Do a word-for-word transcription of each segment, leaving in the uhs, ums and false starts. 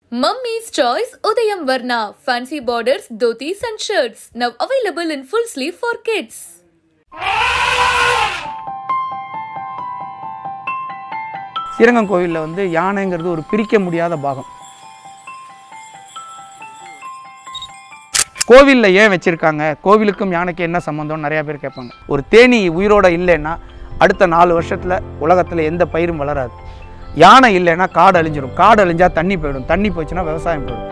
Mummy's Choice Udayam Varna Fancy Borders Dhotis and Shirts now available in full sleeve for kids. Srirangam கோவில்ல வந்து யானைங்கிறது ஒரு பிரிக்க முடியாத பாகம். கோவில்ல ஏன் வச்சிருக்காங்க? கோவிலுக்கும் யானைக்கு என்ன சம்பந்தம் நிறைய பேர் கேட்பாங்க. ஒரு தேனி உயிரோட இல்லைன்னா அடுத்த நாலு வருஷத்துல உலகத்துல எந்த பயிரும் வளராது. யானை இல்லைன்னா காடு அழிஞ்சிரும். காடு அழிஞ்சா தண்ணி போயிடும். தண்ணி போச்சுன்னா விவசாயம் போயிடும்.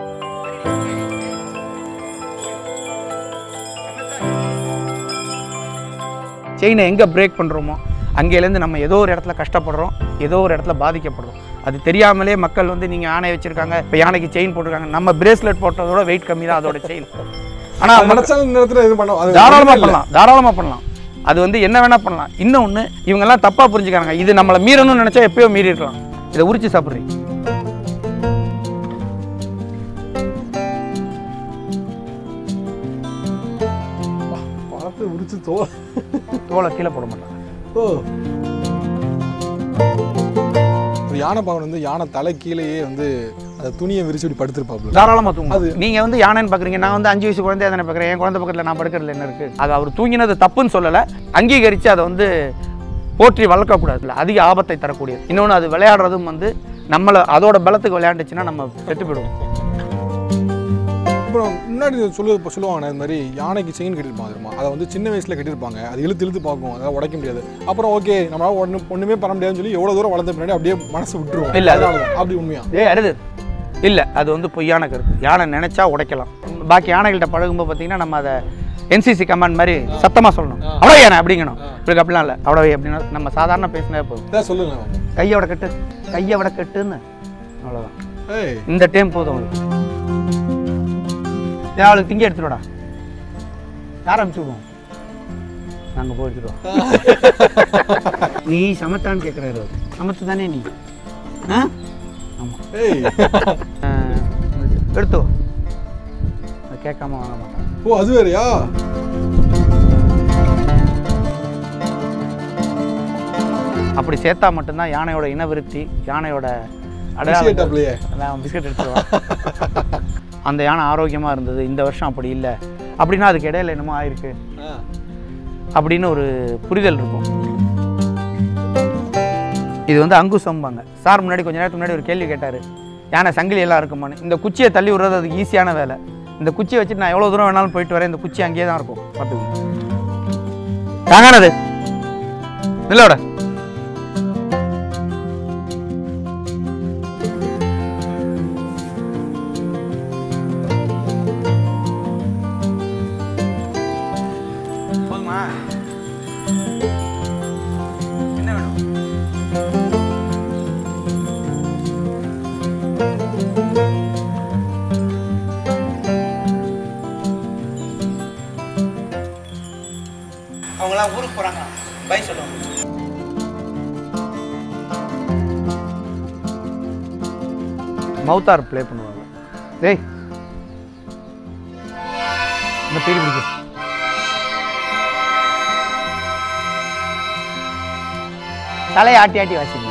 செயினை எங்கே பிரேக் பண்ணுறோமோ அங்கேலேருந்து நம்ம ஏதோ ஒரு இடத்துல கஷ்டப்படுறோம், ஏதோ ஒரு இடத்துல பாதிக்கப்படுறோம். அது தெரியாமலே மக்கள் வந்து நீங்கள் யானை வச்சுருக்காங்க, இப்போ யானைக்கு செயின் போட்டிருக்காங்க. நம்ம பிரேஸ்லெட் போட்டதோட வெயிட் கம்மி தான் அதோட செயின். ஆனால் தாராளமாக பண்ணலாம், தாராளமாக பண்ணலாம். அது வந்து என்ன வேணால் பண்ணலாம். இன்னொன்று இவங்கெல்லாம் தப்பாக புரிஞ்சுக்கிறாங்க. இது நம்மளை மீறணும்னு நினச்சா எப்பயோ மீறி இருக்கலாம். இதை உரிச்சு சாப்பிட்றீங்க. உரிச்சு தோல் தோலை கீழே போட மாட்டாங்க. ஓ யானை பாவன் வந்து யானை தலை கீழேயே வந்து அந்த துணியை விரிச்சு இப்படி படுத்திருப்பாங்க. தாராளமாக தூங்கும். அது நீங்கள் வந்து யானைன்னு பார்க்குறீங்க, நான் வந்து அஞ்சு வயசு குழந்தைய தானே பார்க்குறேன். என் குழந்தை பக்கத்தில் நான் படுக்கிறதுல என்ன இருக்குது? அது அவர் தூங்கினது தப்புன்னு சொல்லலை, அங்கீகரித்து அதை வந்து போற்றி வளர்க்கக்கூடாதுல்ல, அதிக ஆபத்தை தரக்கூடியது. இன்னொன்று அது விளையாடுறதும் வந்து நம்மளை அதோட பலத்துக்கு விளையாண்டுச்சுன்னா நம்ம செத்து போயிடுவோம். அப்புறம் முன்னாடி சொல்லு சொல்லுவாங்க இந்த மாதிரி யானைக்கு செயின் கட்டிருப்பாங்க, அதை வந்து சின்ன வயசில் கட்டியிருப்பாங்க. அது இழுத்து இழுத்து பார்க்கும், அதெல்லாம் உடைக்க முடியாது. அப்புறம் ஓகே நம்மளால ஒன்று ஒன்றுமே பண்ண முடியாதுன்னு சொல்லி எவ்வளோ தூரம் வளர்ந்த பின்னாடி அப்படியே மனசு விட்டுருவோம். இல்லை அப்படி உண்மையா? ஏ அருது இல்லை, அது வந்து பொய்யான கருத்து. யானை நினைச்சா உடைக்கலாம். பாக்கி யானைகள்கிட்ட பழகும்போது பார்த்தீங்கன்னா நம்ம அதை என்சிசி கமாண்ட் மாதிரி சத்தமாக சொல்லணும், அவ்வளோ யானை அப்படிங்கணும். இப்படி அப்படிலாம் இல்லை, அவ்வளோ அப்படின்னா நம்ம சாதாரண பேசினே போதும். சொல்லுங்க, கையோட கட்டு, கையோட கட்டுன்னு அவ்வளோதான். இந்த டைம் போதும். அவளுக்கு திங்க எடுத்துடுவாடா, யார் அனுப்பிச்சு விடுவோம், நாங்கள் போயிடுவோம். நீ சமத்தான்னு கேட்குறாரு. சமத்து தானே நீ? ஆ ஆமாம், எடுத்தோ. அது கேட்காம வாங்க மாட்டான். ஓ அது வேறையா? அப்படி சேர்த்தா மட்டும்தான் யானையோட இனவிருத்தி, யானையோட அடையாளம். பிஸ்கட் எடுத்துருவான். அந்த யானை ஆரோக்கியமாக இருந்தது, இந்த வருஷம் அப்படி இல்லை அப்படின்னா அதுக்கு இடையில என்னமோ ஆயிருக்கு அப்படின்னு ஒரு புரிதல் இருக்கும். இது வந்து அங்குசம்பாங்க. சார் முன்னாடி கொஞ்ச நேரத்துக்கு முன்னாடி ஒரு கேள்வி கேட்டார், யானை சங்கிலி எல்லாம் இருக்குமான்னு. இந்த குச்சியை தள்ளி விடுறது அதுக்கு ஈஸியான வேலை. இந்த குச்சியை வச்சுட்டு நான் எவ்வளோ தூரம் வேணாலும் போயிட்டு வரேன், இந்த குச்சி அங்கேயே தான் இருக்கும். பார்த்துக்கோங்க. தாங்கானது இல்லோட போதுமா? என்ன வேணும்? அவங்களாம் ஊருக்கு போகிறாங்க, பை சொல்லுவாங்க. மவுத்தார் ப்ளே பண்ணுவாங்க. டேய் இந்த பேர் பிடிக்கும். தலையை ஆட்டி ஆட்டி வாசிக்கணும்.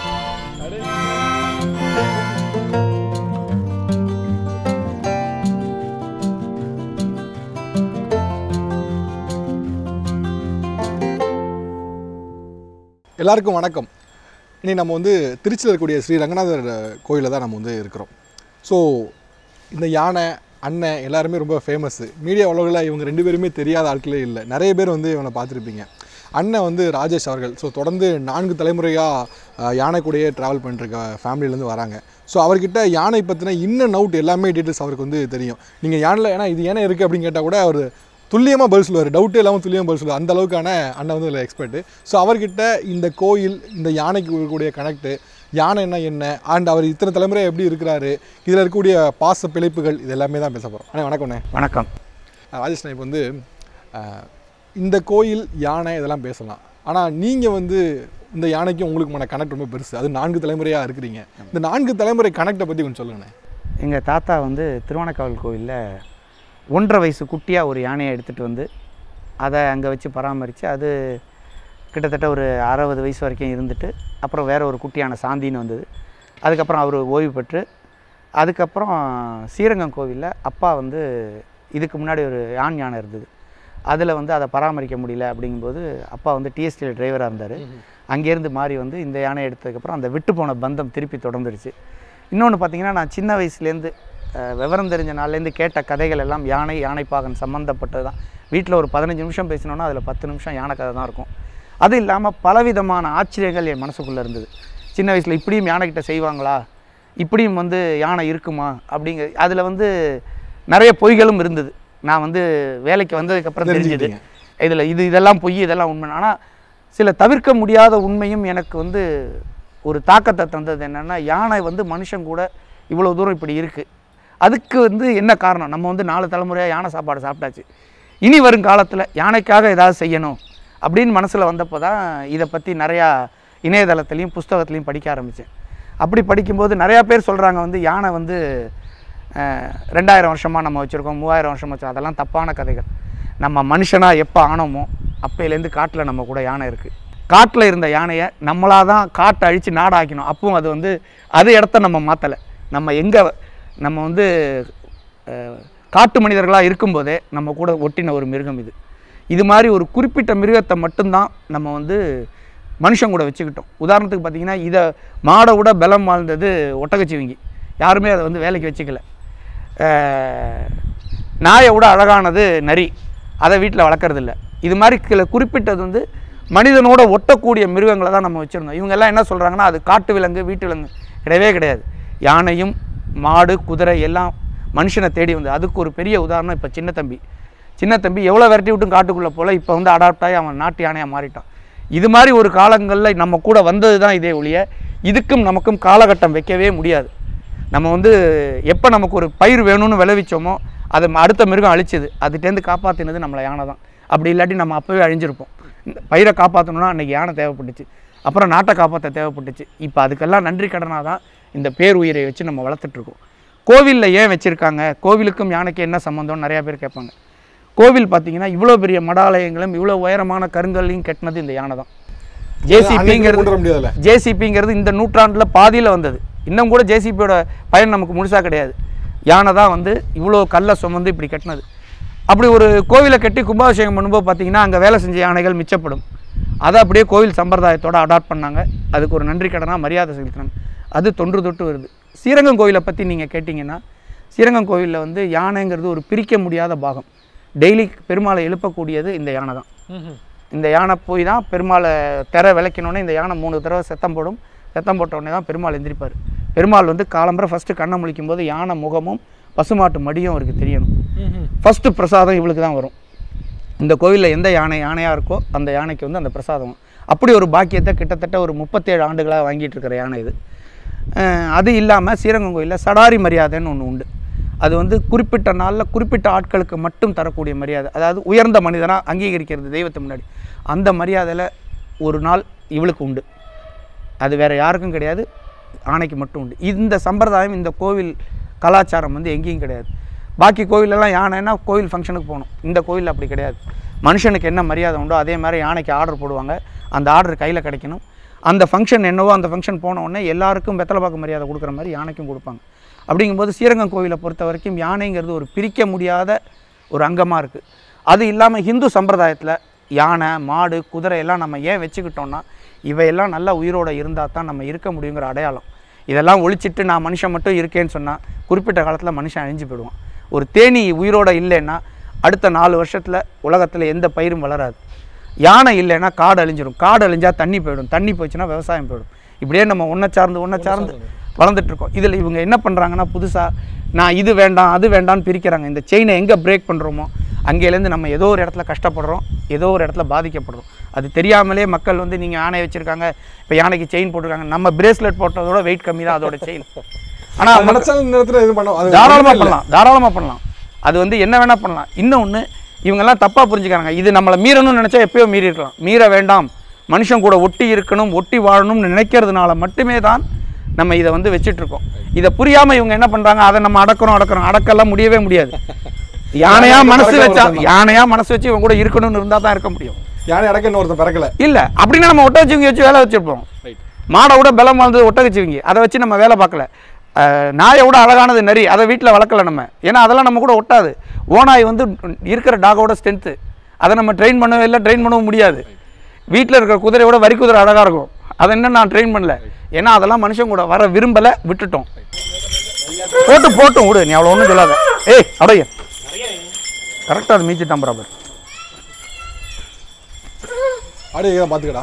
எல்லாருக்கும் வணக்கம். இன்றைக்கி நம்ம வந்து திருச்சியில் இருக்கக்கூடிய ஸ்ரீ ரங்கநாதர் கோயிலில் தான் நம்ம வந்து இருக்கிறோம். ஸோ இந்த யானை அண்ணன் எல்லாருமே ரொம்ப ஃபேமஸ்ஸு. மீடியா உலகில் இவங்க ரெண்டு பேருமே தெரியாத ஆட்களே இல்லை. நிறைய பேர் வந்து இவனை பார்த்துருப்பீங்க. அண்ணன் வந்து ராஜேஷ் அவர்கள். ஸோ தொடர்ந்து நான்கு தலைமுறையாக யானை கூடயே ட்ராவல் பண்ணிருக்க ஃபேமிலியிலேருந்து வராங்க. ஸோ அவர்கிட்ட யானை பற்றின இன்னும் நவுட் எல்லாமே டீட்டெயில்ஸ் அவருக்கு வந்து தெரியும். நீங்கள் யானையில் ஏன்னா இது ஏன்னா இருக்குது அப்படின்னு கேட்டால் கூட அவர் துல்லியமாக பதில் சொல்லுவார். டவுட்டே இல்லாமல் துல்லியமாக பதில் சொல்லுவார். அந்த அளவுக்கான அண்ணன் வந்து இதில் எக்ஸ்பர்ட்டு. ஸோ அவர்கிட்ட இந்த கோயில், இந்த யானைக்கு இருக்கக்கூடிய கனெக்டு, யானை என்ன என்ன அண்ட் அவர் இத்தனை தலைமுறை எப்படி இருக்கிறாரு, இதில் இருக்கக்கூடிய பாச பிழைப்புகள், இது எல்லாமே தான் பேச போகிறோம். அண்ணே வணக்கம்ண்ணே. வணக்கம் ராஜேஷ். இப்போ வந்து இந்த கோயில், யானை இதெல்லாம் பேசலாம். ஆனால் நீங்கள் வந்து இந்த யானைக்கும் உங்களுக்குமான கனெக்ட் ரொம்ப பெருசு. அது நான்கு தலைமுறையாக இருக்கிறீங்க. இந்த நான்கு தலைமுறை கனெக்டை பற்றி கொஞ்சம் சொல்லுங்கண்ணே. எங்கள் தாத்தா வந்து திருவானைக்காவல் கோயிலில் ஒன்றரை வயசு குட்டியாக ஒரு யானையை எடுத்துகிட்டு வந்து அதை அங்கே வச்சு பராமரித்து அது கிட்டத்தட்ட ஒரு அறுபது வயசு வரைக்கும் இருந்துட்டு அப்புறம் வேறு ஒரு குட்டியான சாந்தின்னு வந்தது. அதுக்கப்புறம் அவர் ஓய்வு பெற்று அதுக்கப்புறம் ஸ்ரீரங்கம் கோவிலில் அப்பா வந்து இதுக்கு முன்னாடி ஒரு யான் யானை இருந்தது, அதில் வந்து அதை பராமரிக்க முடியல அப்படிங்கும்போது அப்பா வந்து டிஎஸ்டியில் டிரைவராக இருந்தார். அங்கேருந்து மாறி வந்து இந்த யானை எடுத்ததுக்கப்புறம் அந்த விட்டு போன பந்தம் திருப்பி தொடர்ந்துருச்சு. இன்னொன்று பார்த்திங்கன்னா, நான் சின்ன வயசுலேருந்து விவரம் தெரிஞ்ச நாள்லேருந்து கேட்ட கதைகள் எல்லாம் யானை யானைப்பாகன் சம்மந்தப்பட்டது தான். வீட்டில் ஒரு பதினஞ்சு நிமிஷம் பேசினோன்னா அதில் பத்து நிமிஷம் யானை கதை தான் இருக்கும். அது இல்லாமல் பலவிதமான ஆச்சரியங்கள் என் மனசுக்குள்ளே இருந்தது. சின்ன வயசில் இப்படியும் யானைக்கிட்ட செய்வாங்களா, இப்படியும் வந்து யானை இருக்குமா அப்படிங்கிற அதில் வந்து நிறைய பொய்களும் இருந்தது. நான் வந்து வேலைக்கு வந்ததுக்கப்புறம் தெரிஞ்சது இதில் இது இதெல்லாம் பொய், இதெல்லாம் உண்மை. ஆனால் சில தவிர்க்க முடியாத உண்மையும் எனக்கு வந்து ஒரு தாக்கத்தை தந்தது. என்னென்னா, யானை வந்து மனுஷன் கூட இவ்வளோ தூரம் இப்படி இருக்குது. அதுக்கு வந்து என்ன காரணம்? நம்ம வந்து நாலு தலைமுறையாக யானை சாப்பாடு சாப்பிட்டாச்சு. இனி வரும் காலத்தில் யானைக்காக ஏதாவது செய்யணும் அப்படின்னு மனசில் வந்தப்போ தான் இதை பற்றி நிறையா இணையதளத்துலேயும் புஸ்தகத்துலேயும் படிக்க ஆரம்பித்தேன். அப்படி படிக்கும்போது நிறையா பேர் சொல்கிறாங்க வந்து யானை வந்து ரெண்டாயிரம் வருஷமாக நம்ம வச்சுருக்கோம், மூவாயிரம் வருஷம் வச்சோம். அதெல்லாம் தப்பான கதைகள். நம்ம மனுஷனாக எப்போ ஆனோமோ அப்போலேருந்து காட்டில் நம்ம கூட யானை இருக்குது. காட்டில் இருந்த யானையை நம்மளாக தான் காட்டை அழித்து நாடாக்கணும். அப்பவும் அது வந்து அது இடத்த நம்ம மாற்றலை. நம்ம எங்கே நம்ம வந்து காட்டு மனிதர்களாக இருக்கும்போதே நம்ம கூட ஒட்டின ஒரு மிருகம் இது. இது மாதிரி ஒரு குறிப்பிட்ட மிருகத்தை மட்டும்தான் நம்ம வந்து மனுஷன் கூட வச்சுக்கிட்டோம். உதாரணத்துக்கு பார்த்திங்கன்னா, இதை மாடை விட பலம் வாழ்ந்தது ஒட்டகச்சிவிங்கி. யாருமே அதை வந்து வேலைக்கு வச்சுக்கல. நாயை விட அழகானது நரி, அதை வீட்டில் வளர்க்குறதில்ல. இது மாதிரி சில குறிப்பிட்டது வந்து மனிதனோட ஒட்டக்கூடிய மிருகங்களை தான் நம்ம வச்சுருந்தோம். இவங்கெல்லாம் என்ன சொல்கிறாங்கன்னா, அது காட்டு விலங்கு வீட்டு விலங்கு கிடையவே கிடையாது. யானையும் மாடு குதிரை எல்லாம் மனுஷனை தேடி வந்து, அதுக்கு ஒரு பெரிய உதாரணம் இப்போ சின்ன தம்பி. சின்ன தம்பி எவ்வளோ விரட்டி விட்டும் காட்டுக்குள்ளே போல் இப்போ வந்து அடாப்ட் ஆகி அவன் நாட்டு யானையாக மாறிட்டான். இது மாதிரி ஒரு காலங்களில் நம்ம கூட வந்தது தான் இதே ஒழிய, இதுக்கும் நமக்கும் காலகட்டம் வைக்கவே முடியாது. நம்ம வந்து எப்போ நமக்கு ஒரு பயிர் வேணும்னு விளைவிச்சோமோ அதை அடுத்த மிருகம் அழிச்சது, அதுகிட்டேருந்து காப்பாற்றினது நம்மளை யானை தான். அப்படி இல்லாட்டி நம்ம அப்போவே அழிஞ்சிருப்போம். இந்த பயிரை காப்பாற்றணுன்னா அன்றைக்கி யானை தேவைப்பட்டுச்சு, அப்புறம் நாட்டை காப்பாற்ற தேவைப்பட்டுச்சு. இப்போ அதுக்கெல்லாம் நன்றி கடனாக தான் இந்த பேர் உயிரை வச்சு நம்ம வளர்த்துட்ருக்கோம். கோவிலில் ஏன் வச்சுருக்காங்க, கோவிலுக்கும் யானைக்கு என்ன சம்மந்தம்னு நிறையா பேர் கேட்பாங்க. கோவில் பார்த்திங்கன்னா, இவ்வளோ பெரிய மடாலயங்களும் இவ்வளோ உயரமான கருங்கல்லையும் கட்டினது இந்த யானை தான். ஜேசிபிங்கிறது ஜேசிபிங்கிறது இந்த நூற்றாண்டில் பாதியில் வந்தது. இன்னும் கூட ஜேசிபியோட பயன் நமக்கு முழுசாக கிடையாது. யானை தான் வந்து இவ்வளோ கல்லை சுமந்து இப்படி கட்டினது. அப்படி ஒரு கோவிலை கட்டி கும்பாபிஷேகம் பண்ணும்போது பார்த்திங்கன்னா, அங்கே வேலை செஞ்ச யானைகள் மிச்சப்படும். அதை அப்படியே கோவில் சம்பிரதாயத்தோடு அடாப்ட் பண்ணாங்க. அதுக்கு ஒரு நன்றி கடனாக மரியாதை செலுத்தினாங்க. அது தொன்று தொட்டு வருது. ஸ்ரீரங்கம் கோவிலை பற்றி நீங்கள் கேட்டிங்கன்னா, ஸ்ரீரங்கம் கோவிலில் வந்து யானைங்கிறது ஒரு பிரிக்க முடியாத பாகம். டெய்லி பெருமாளை எழுப்பக்கூடியது இந்த யானை தான். இந்த யானை போய் தான் பெருமாளை திரை விளக்கினோடனே இந்த யானை மூணு தடவை செத்தம் போடும். செத்தம் போட்ட உடனே தான் பெருமாள் எந்திரிப்பார். பெருமாள் வந்து காலம்பரை ஃபஸ்ட்டு கண்ணை முழிக்கும் போது யானை முகமும் பசுமாட்டு மடியும் அவருக்கு தெரியணும். ஃபஸ்ட்டு பிரசாதம் இவளுக்கு தான் வரும். இந்த கோவிலில் எந்த யானை யானையாக இருக்கோ அந்த யானைக்கு வந்து அந்த பிரசாதம். அப்படி ஒரு பாக்கியத்தை கிட்டத்தட்ட ஒரு முப்பத்தேழு ஆண்டுகளாக வாங்கிட்டு இருக்கிற யானை இது. அது இல்லாமல் ஸ்ரீரங்கம் கோயிலில் சடாரி மரியாதைன்னு ஒன்று உண்டு. அது வந்து குறிப்பிட்ட நாளில் குறிப்பிட்ட ஆட்களுக்கு மட்டும் தரக்கூடிய மரியாதை. அதாவது உயர்ந்த மனிதனாக அங்கீகரிக்கிறது தெய்வத்தை முன்னாடி. அந்த மரியாதையில் ஒரு நாள் இவளுக்கு உண்டு. அது வேறு யாருக்கும் கிடையாது, ஆணைக்கு மட்டும் உண்டு. இந்த சம்பிரதாயம் இந்த கோவில் கலாச்சாரம் வந்து எங்கேயும் கிடையாது. பாக்கி கோவிலெல்லாம் யானைன்னா கோவில் ஃபங்க்ஷனுக்கு போகணும். இந்த கோவில் அப்படி கிடையாது. மனுஷனுக்கு என்ன மரியாதை உண்டோ அதே மாதிரி யானைக்கு ஆர்டர் போடுவாங்க. அந்த ஆர்டர் கையில் கிடைக்கணும். அந்த ஃபங்க்ஷன் என்னவோ அந்த ஃபங்க்ஷன் போன உடனே எல்லாருக்கும் வெத்தலை பாக்கு மரியாதை கொடுக்குற மாதிரி யானைக்கும் கொடுப்பாங்க. அப்படிங்கும்போது ஸ்ரீரங்கம் கோவிலை பொறுத்த வரைக்கும் யானைங்கிறது ஒரு பிரிக்க முடியாத ஒரு அங்கமாக இருக்குது. அது இல்லாமல் ஹிந்து சம்பிரதாயத்தில் யானை மாடு குதிரை எல்லாம் நம்ம ஏன் வச்சுக்கிட்டோம்னா, இவையெல்லாம் நல்லா உயிரோடு இருந்தால் தான் நம்ம இருக்க முடியுங்கிற அடையாளம். இதெல்லாம் ஒழிச்சிட்டு நான் மனுஷன் மட்டும் இருக்கேன்னு சொன்னால் குறிப்பிட்ட காலத்தில் மனுஷன் அழிஞ்சு போயிடுவான். ஒரு தேனி உயிரோடு இல்லைன்னா அடுத்த நாலு வருஷத்தில் உலகத்தில் எந்த பயிரும் வளராது. யானை இல்லைன்னா காடு அழிஞ்சிடும். காடு அழிஞ்சால் தண்ணி போயிடும். தண்ணி போயிடுச்சுன்னா விவசாயம் போயிடும். இப்படியே நம்ம ஒன்றை சார்ந்து ஒன்றை சார்ந்து வளர்ந்துட்டுருக்கோம். இதில் இவங்க என்ன பண்ணுறாங்கன்னா, புதுசாக நான் இது வேண்டாம் அது வேண்டான்னு பிரிக்கிறாங்க. இந்த செயினை எங்கே பிரேக் பண்ணுறோமோ அங்கேலேருந்து நம்ம ஏதோ ஒரு இடத்துல கஷ்டப்படுறோம், ஏதோ ஒரு இடத்துல பாதிக்கப்படுறோம். அது தெரியாமலே மக்கள் வந்து நீங்கள் யானை வச்சுருக்காங்க, இப்போ யானைக்கு செயின் போட்டிருக்காங்க, நம்ம பிரேஸ்லெட் போட்டதோட வெயிட் கம்மி தான் அதோட செயின். ஆனால் நேரத்தில் இது பண்ணலாம், தாராளமாக பண்ணலாம் தாராளமாக பண்ணலாம் அது வந்து என்ன வேணால் பண்ணலாம். இன்னொன்று இவங்கெல்லாம் தப்பாக புரிஞ்சுக்கிறாங்க. இது நம்மளை மீறணும்னு நினச்சா எப்போயோ மீறி இருக்கலாம். மீற வேண்டாம், மனுஷன் கூட ஒட்டி இருக்கணும், ஒட்டி வாழணும்னு நினைக்கிறதுனால மட்டுமே தான் நம்ம இதை வந்து வச்சுட்ருக்கோம். இதை புரியாமல் இவங்க என்ன பண்ணுறாங்க, அதை நம்ம அடக்கிறோம் அடக்கிறோம் அடக்கெல்லாம் முடியவே முடியாது. யானையா மனசு வச்சா யானையா மனசு வச்சு இவங்க கூட இருக்கணும்னு இருந்தால் தான் இருக்க முடியும். யானை அடக்க இன்னொருத்தன் பிறக்கல இல்லை அப்படின்னா நம்ம ஒட்ட வச்சுவங்க வச்சு வேலை வச்சுருப்போம். மாடை விட பலம் வாழ்ந்தது ஒட்ட வச்சுவங்க, அதை வச்சு நம்ம வேலை பார்க்கல. நாயை விட அழகானது நரி, அதை வீட்டில் வளர்க்கல நம்ம. ஏன்னா அதெல்லாம் நம்ம கூட ஒட்டாது. ஓநாய் வந்து இருக்கிற டாகோட ஸ்ட்ரென்த்து, அதை நம்ம ட்ரெயின் பண்ணவே இல்லை, ட்ரெயின் பண்ணவும் முடியாது. வீட்டில் இருக்கிற குதிரையோட வரி குதிரை அழகாக இருக்கும், அதை என்ன நான் ட்ரெயின் பண்ணல. ஏன்னா அதெல்லாம் மனுஷன் கூட வர விரும்பலை, விட்டுட்டோம். போட்டு போட்டும் விடு, நீ அவ்வளோ ஒன்றும் சொல்லாத. ஏய் அடைய கரெக்டாக அது மீச்சிட்டான் பராபர். அப்படியே பார்த்துக்கடா.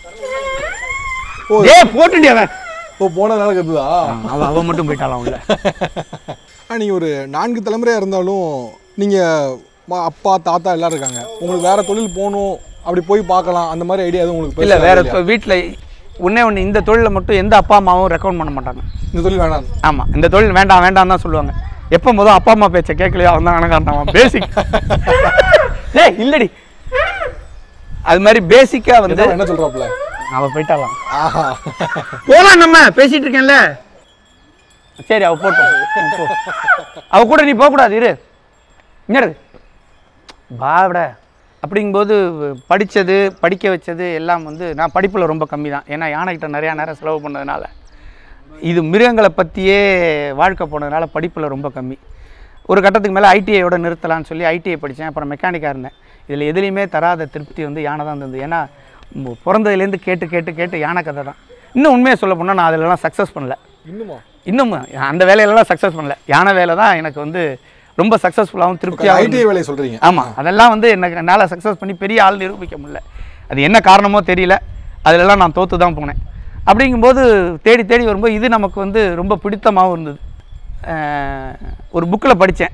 ஏ போட்டுடி அவன். ஓ போனதுனால கத்துதா? அவன் அவன் மட்டும் போயிட்டாலாம் உள்ள. ஆ நீங்கள் ஒரு நான்கு தலைமுறையாக இருந்தாலும் நீங்கள் அப்பா தாத்தா எல்லோரும் இருக்காங்க, உங்களுக்கு வேறு தொழில் போகணும் அப்படி போய் பார்க்கலாம் அந்த மாதிரி ஐடியா எதுவும் உங்களுக்கு இல்லை? வேறு வீட்டில் ஒன்றே ஒன்று, இந்த தொழிலை மட்டும் எந்த அப்பா அம்மாவும் ரெக்கமெண்ட் பண்ண மாட்டாங்க. இந்த தொழில் வேண்டாம். ஆமாம், இந்த தொழில் வேண்டாம் வேண்டாம் தான் சொல்லுவாங்க. எப்போ முதல் அப்பா அம்மா பேச்சை கேட்கலையோ அவன் தான் கணக்காட்டான். பேசிக் ஏ இல்லடி, அது மாதிரி பேசிக்காக வந்து என்ன சொல்கிறாப்புல அவள் போயிட்டாலாம். போகலாம், நம்ம பேசிகிட்டு இருக்கேன்ல. சரி அவள் போட்டோம், அவ கூட நீ போகக்கூடாது, இரு இங்கே பாவிட. அப்படிங்கும்போது படித்தது படிக்க வச்சது எல்லாம் வந்து நான் படிப்பில் ரொம்ப கம்மி தான். ஏன்னா யானைக்கிட்ட நிறையா நேரம் செலவு பண்ணதுனால, இது மிருகங்களை பற்றியே வாழ்க்கை போனதுனால படிப்பில் ரொம்ப கம்மி. ஒரு கட்டத்துக்கு மேலே ஐடிஐயோட நிறுத்தலான்னு சொல்லி ஐடிஐ படித்தேன். அப்புறம் மெக்கானிக்காக இருந்தேன். இதில் எதுலேயுமே தராத திருப்தி வந்து யானை தான் இருந்தது. ஏன்னா பிறந்ததுலேருந்து கேட்டு கேட்டு கேட்டு யானை கதை தான். இன்னும் உண்மையை சொல்ல போனால் நான் அதிலலாம் சக்ஸஸ் பண்ணல. இன்னுமா இன்னும் அந்த வேலையிலலாம் சக்ஸஸ் பண்ணல. யானை வேலை தான் எனக்கு வந்து ரொம்ப சக்ஸஸ்ஃபுல்லாகவும் திருப்தியாக. ஐடிஐ வேலையை சொல்கிறீங்க? ஆமாம், அதெல்லாம் வந்து எனக்கு என்னால் சக்ஸஸ் பண்ணி பெரிய ஆள் நிரூபிக்க முடியல. அது என்ன காரணமோ தெரியல, அதிலெல்லாம் நான் தோற்று தான் போனேன். அப்படிங்கும்போது தேடி தேடி வரும்போது இது நமக்கு வந்து ரொம்ப பிடித்தமாகவும் இருந்தது. ஒரு புக்கில் படித்தேன்,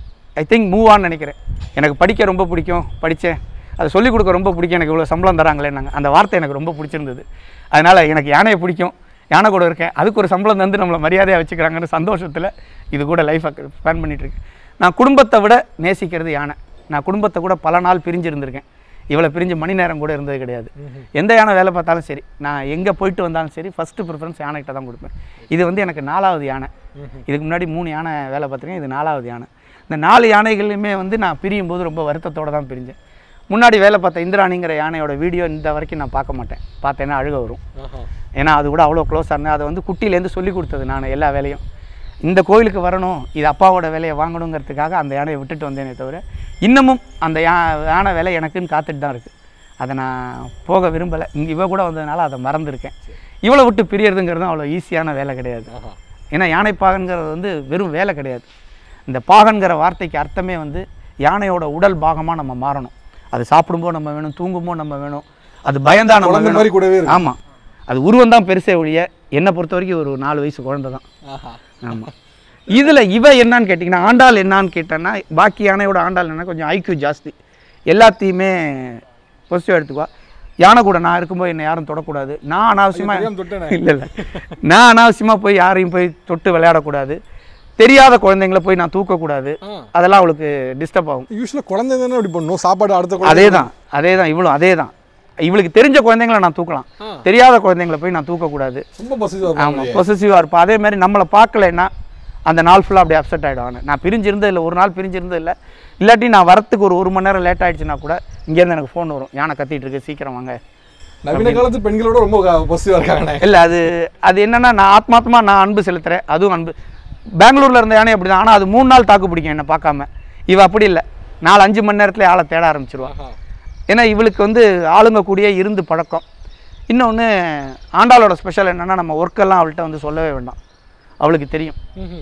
ஐ திங்க் மூவ் ஆன்னு நினைக்கிறேன். எனக்கு படிக்க ரொம்ப பிடிக்கும், படித்தேன். அதை சொல்லிக் கொடுக்க ரொம்ப பிடிக்கும். எனக்கு இவ்வளோ சம்பளம் தராங்களேன்னாங்க. அந்த வார்த்தை எனக்கு ரொம்ப பிடிச்சிருந்தது. அதனால் எனக்கு யானையை பிடிக்கும், யானை கூட இருக்கேன், அதுக்கு ஒரு சம்பளம் தந்து நம்மளை மரியாதையாக வச்சுக்கிறாங்கன்னு சந்தோஷத்தில் இது கூட லைஃபை ஸ்பெண்ட் பண்ணிகிட்ருக்கேன். நான் குடும்பத்தை விட நேசிக்கிறது யானை. நான் குடும்பத்தை கூட பல நாள் பிரிஞ்சு இருந்திருக்கேன். இவ்வளோ பிரிஞ்சு மணி நேரம் கூட இருந்தது கிடையாது. எந்த யானை வேலை பார்த்தாலும் சரி, நான் எங்கே போயிட்டு வந்தாலும் சரி, ஃபஸ்ட்டு ப்ரிஃபரன்ஸ் யானைகிட்ட தான் கொடுப்பேன். இது வந்து எனக்கு நாலாவது யானை. இதுக்கு முன்னாடி மூணு யானை வேலை பார்த்துருக்கேன், இது நாலாவது யானை. இந்த நாலு யானைகளுமே வந்து நான் பிரியும் போது ரொம்ப வருத்தத்தோடு தான் பிரிஞ்சேன். முன்னாடி வேலை பார்த்த இந்திராணிங்கிற யானையோட வீடியோ இந்த வரைக்கும் நான் பார்க்க மாட்டேன். பார்த்தேன்னா அழுக வரும். ஏன்னா அது கூட அவ்வளோ க்ளோஸாக இருந்தேன். அதை வந்து குட்டியிலேருந்து சொல்லி கொடுத்தது நான் எல்லா வேலையும். இந்த கோயிலுக்கு வரணும், இது அப்பாவோட வேலையை வாங்கணுங்கிறதுக்காக அந்த யானையை விட்டுட்டு வந்தேனே தவிர இன்னமும் அந்த யா யானை வேலை எனக்குன்னு காத்துட்டு தான் இருக்குது. அதை நான் போக விரும்பலை. இங்கே இவ கூட வந்ததுனால அதை மறந்துருக்கேன். இவ்வளோ விட்டு பிரியறதுங்கிறதும் அவ்வளோ ஈஸியான வேலை கிடையாது. ஏன்னா யானை பாகன்கிறது வந்து வெறும் வேலை கிடையாது. இந்த பாகன்கிற வார்த்தைக்கு அர்த்தமே வந்து யானையோட உடல் பாகமாக நம்ம மாறணும். அது சாப்பிடும்போது நம்ம வேணும், தூங்கும்போது நம்ம வேணும், அது பயந்தான் நம்ம மாதிரி கூடவே. ஆமாம், அது உருவம் தான் பெருசே ஒழிய என்னை பொறுத்த வரைக்கும் ஒரு நாலு வயசு குழந்தை தான். ஆமாம். இதில் இவ என்னான்னு கேட்டிங்கன்னா, ஆண்டாள் என்னான்னு கேட்டேன்னா, பாக்கி யானையோட ஆண்டாள் என்ன கொஞ்சம் ஐக்யூ ஜாஸ்தி, எல்லாத்தையுமே பாசிட்டிவாக எடுத்துக்குவா. யானை கூட நான் இருக்கும்போது என்னை யாரும் தொடக்கூடாது. நான் அனாவசியமாக இல்லை இல்லை நான் அனாவசியமாக போய் யாரையும் போய் தொட்டு விளையாடக்கூடாது. தெரியாத குழந்தைங்கள போய் நான் தூக்கக்கூடாது. அதெல்லாம் அவளுக்கு டிஸ்டர்ப் ஆகும். யூஸ்வலாக குழந்தை தானே அப்படி பண்ணும், சாப்பாடு அடுத்த அதே தான் அதே தான் இவளும் அதே தான். இவளுக்கு தெரிஞ்ச குழந்தைங்கள நான் தூக்கலாம், தெரியாத குழந்தைங்கள போய் நான் தூக்கக்கூடாது. ரொம்ப பொசிசிவாக ஆமாம், பொசிசிவாக இருப்பா. அதே மாதிரி நம்மளை பார்க்கலைன்னா அந்த நாள் ஃபுல்லாக அப்படியே அப்செட் ஆகிடும். நான் பிரிஞ்சிருந்தது இல்லை, ஒரு நாள் பிரிஞ்சிருந்தது இல்லை. இல்லாட்டி நான் வரத்துக்கு ஒரு ஒரு மணி நேரம் லேட் ஆகிடுச்சுன்னா கூட இங்கேருந்து எனக்கு ஃபோன் வரும், யானை கத்திட்டு இருக்கு, சீக்கிரம் வாங்க. நவீன காலத்து பெண்களோட ரொம்ப பொசிட்டிவாக இருக்காங்க. இல்லை, அது அது என்னென்னா, நான் ஆத்மாத்மாக நான் அன்பு செலுத்துகிறேன். அதுவும் அன்பு. பெங்களூரில் இருந்த யானை அப்படி தான். ஆனால் அது மூணு நாள் தாக்கு பிடிக்கும் என்னை பார்க்காம. இவ அப்படி இல்லை, நாலு அஞ்சு மணி நேரத்தில் ஆளை தேட ஆரம்பிச்சிருவான். ஏன்னா இவளுக்கு வந்து ஆளுங்க கூடயே இருந்து பழக்கம். இன்னொன்று ஆண்டாளோட ஸ்பெஷல் என்னென்னா, நம்ம ஒர்க்கெல்லாம் அவள்கிட்ட வந்து சொல்லவே வேண்டாம், அவளுக்கு தெரியும்.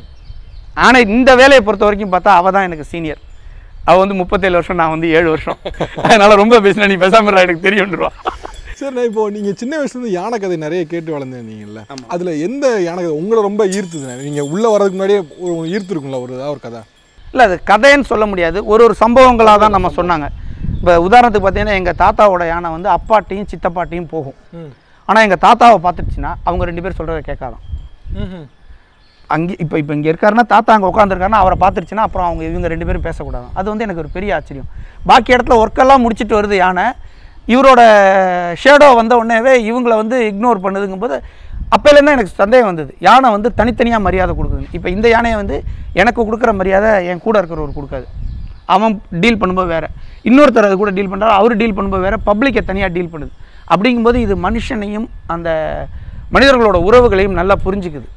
ஆனால் இந்த வேலையை பொறுத்த வரைக்கும் பார்த்தா அவள் தான் எனக்கு சீனியர். அவள் வந்து முப்பத்தேழு வருஷம், நான் வந்து ஏழு வருஷம். அதனால் ரொம்ப பேசினா நீ பேசாமல் எனக்கு தெரியும்ன்றா. சரிண்ணா, இப்போ நீங்கள் சின்ன வயசுலேருந்து யானை கதை நிறைய கேட்டு வளர்ந்துருந்தீங்கல்ல, அதில் எந்த யானை கதை உங்களை ரொம்ப ஈர்த்துதுண்ணே? நீங்கள் உள்ளே வரதுக்கு முன்னாடியே ஒரு ஈர்த்துருக்குங்களா ஒரு ஒரு கதை? இல்லை, அது கதைன்னு சொல்ல முடியாது, ஒரு ஒரு சம்பவங்களாக தான் நம்ம சொன்னாங்க. இப்போ உதாரணத்துக்கு பார்த்தீங்கன்னா, எங்கள் தாத்தாவோட யானை வந்து அப்பாட்டையும் சித்தப்பாட்டையும் போகும். ஆனால் எங்கள் தாத்தாவை பார்த்துடுச்சுன்னா அவங்க ரெண்டு பேரும் சொல்கிறத கேட்காதான். அங்கே இப்போ இப்போ இங்கே இருக்காருன்னா, தாத்தா அங்கே உட்காந்துருக்காருன்னா அவரை பார்த்துருச்சுன்னா அப்புறம் அவங்க இவங்க ரெண்டு பேரும் பேசக்கூடாது. அது வந்து எனக்கு ஒரு பெரிய ஆச்சரியம். பாக்கி இடத்துல ஒர்க்கெல்லாம் முடிச்சுட்டு வருது யானை, இவரோட ஷேடோ வந்த உடனேவே இவங்களை வந்து இக்னோர் பண்ணுதுங்கும்போது அப்போலேருந்து எனக்கு சந்தேகம் வந்தது, யானை வந்து தனித்தனியாக மரியாதை கொடுக்குது. இப்போ இந்த யானையை வந்து எனக்கு கொடுக்குற மரியாதை என் கூட இருக்கிறவர் கொடுக்காது. அவன் டீல் பண்ணும்போது வேறு, இன்னொருத்தர் அது கூட டீல் பண்ணுறாரு, அவர் டீல் பண்ணும்போது வேறு, பப்ளிக்கை தனியாக டீல் பண்ணுது. அப்படிங்கும்போது இது மனுஷனையும் அந்த மனிதர்களோட உறவுகளையும் நல்லா புரிஞ்சுக்குது.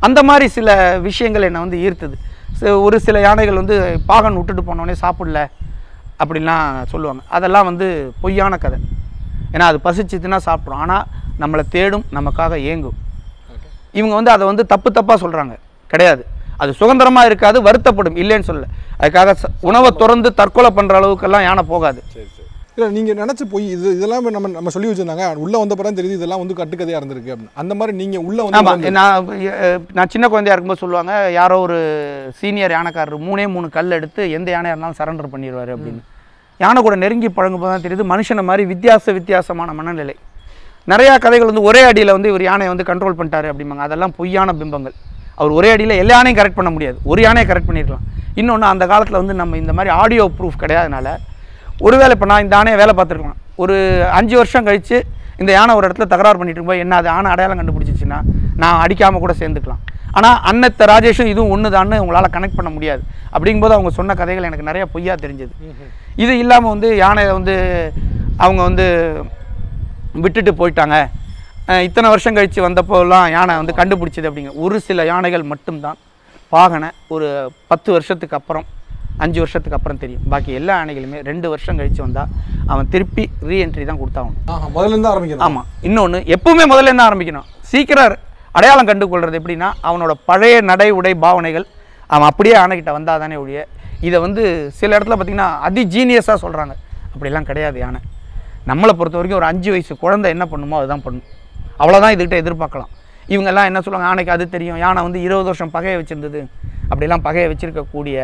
அந்த மாதிரி சில விஷயங்கள் என்னை வந்து ஈர்த்தது. ஒரு சில யானைகள் வந்து பாகன் விட்டுட்டு போனோடனே சாப்பிடல அப்படின்லாம் சொல்லுவாங்க. அதெல்லாம் வந்து பொய்யான கதை. ஏன்னா அது பசிச்சுதுன்னா சாப்பிட்றோம், ஆனால் நம்மளை தேடும், நமக்காக ஏங்கும். இவங்க வந்து அதை வந்து தப்பு தப்பாக சொல்கிறாங்க. கிடையாது, அது சுதந்திரமாக இருக்காது, வருத்தப்படும், இல்லைன்னு சொல்லலை. அதுக்காக உணவை திறந்து தற்கொலை பண்ணுற அளவுக்கெல்லாம் யானை போகாது. சரி சரி இல்லை, நீங்கள் நினச்சி போய் இது இதெல்லாம் நம்ம நம்ம சொல்லி வச்சுருந்தாங்க, உள்ளே வந்த பிறகு தெரியுது இதெல்லாம் வந்து கட்டுக்கதையாக இருந்திருக்கு அப்படின்னு. அந்த மாதிரி நீங்கள் உள்ளே வந்து ஆமாம், நான் நான் சின்ன குழந்தையா இருக்கும்போது சொல்லுவாங்க, யாரோ ஒரு சீனியர் யானைக்காரர் மூணே மூணு கல் எடுத்து எந்த யானையாக இருந்தாலும் சரண்டர் பண்ணிடுவார் அப்படின்னு. யானை கூட நெருங்கி பழகும்போது தான் தெரியுது மனுஷனை மாதிரி வித்தியாச வித்தியாசமான மனநிலை. நிறையா கதைகள் வந்து ஒரே அடியில் வந்து இவர் யானையை வந்து கண்ட்ரோல் பண்ணிட்டாரு அப்படிம்பாங்க. அதெல்லாம் பொய்யான பிம்பங்கள். அவர் ஒரே அடியில் எல்லா யானையும் கரெக்ட் பண்ண முடியாது, ஒரு யானையை கரெக்ட் பண்ணியிருக்கலாம். இன்னொன்று, அந்த காலத்தில் வந்து நம்ம இந்த மாதிரி ஆடியோ ப்ரூஃப் கிடையாதுனால, ஒருவேளை இப்போ நான் இந்த யானையை வேலை பார்த்துருக்கலாம், ஒரு அஞ்சு வருஷம் கழித்து இந்த யானை ஒரு இடத்துல தகராறு பண்ணிட்டு இருக்கும்போது என்ன அது யானை அடையாளம் கண்டுபிடிச்சிச்சின்னா நான் அடிக்காமல் கூட சேர்ந்துக்கலாம். ஆனால் அன்னத்த ராஜேஷும் இதுவும் ஒன்று தான்னு உங்களால் கனெக்ட் பண்ண முடியாது. அப்படிங்கும்போது அவங்க சொன்ன கதைகள் எனக்கு நிறையா பொய்யா தெரிஞ்சது. இது இல்லாமல் வந்து யானையை வந்து அவங்க வந்து விட்டுட்டு போயிட்டாங்க, இத்தனை வருஷம் கழித்து வந்தப்போலாம் யானை வந்து கண்டுபிடிச்சது அப்படிங்கிற ஒரு சில யானைகள் மட்டும்தான் பாகனை ஒரு பத்து வருஷத்துக்கு அப்புறம் அஞ்சு வருஷத்துக்கு அப்புறம் தெரியும். பாக்கி எல்லா யானைகளுமே ரெண்டு வருஷம் கழித்து வந்தால் அவன் திருப்பி ரீஎன்ட்ரி தான் கொடுத்தாகணும். முதல்லேருந்து ஆரம்பிக்கணும். ஆமாம், இன்னொன்று எப்பவுமே முதல்லேருந்து ஆரம்பிக்கணும். சீக்கிரம் அடையாளம் கண்டு கொள்வது எப்படின்னா, அவனோட பழைய நடை உடை பாவனைகள் அவன் அப்படியே யானைக்கிட்ட வந்தால் தானே ஒழிய, இதை வந்து சில இடத்துல பார்த்திங்கன்னா அதி ஜீனியஸாக சொல்கிறாங்க. அப்படிலாம் கிடையாது. யானை நம்மளை பொறுத்த வரைக்கும் ஒரு அஞ்சு வயசு குழந்தை என்ன பண்ணுமோ அதுதான் பண்ணும், அவ்வளோதான் இதுக்கிட்ட எதிர்பார்க்கலாம். இவங்கெல்லாம் என்ன சொல்லுவாங்க, யானைக்கு அது தெரியும், யானை வந்து இருபது வருஷம் பகையை வச்சுருந்தது, அப்படிலாம் பகையை வச்சுருக்கக்கூடிய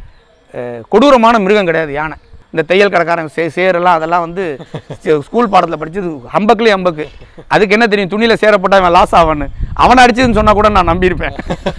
கொடூரமான மிருகம் கிடையாது யானை. இந்த தையல் கடைக்காரங்க சே சேரெல்லாம் அதெல்லாம் வந்து ஸ்கூல் பாடத்தில் படித்தது ஹம்பக்குலேயே ஹம்பக்கு. அதுக்கு என்ன தெரியும், துணியில் சேரப்பட்டால் அவன் லாஸ் ஆவான்னு, அவனை அடிச்சதுன்னு சொன்னால் கூட நான் நம்பியிருப்பேன்.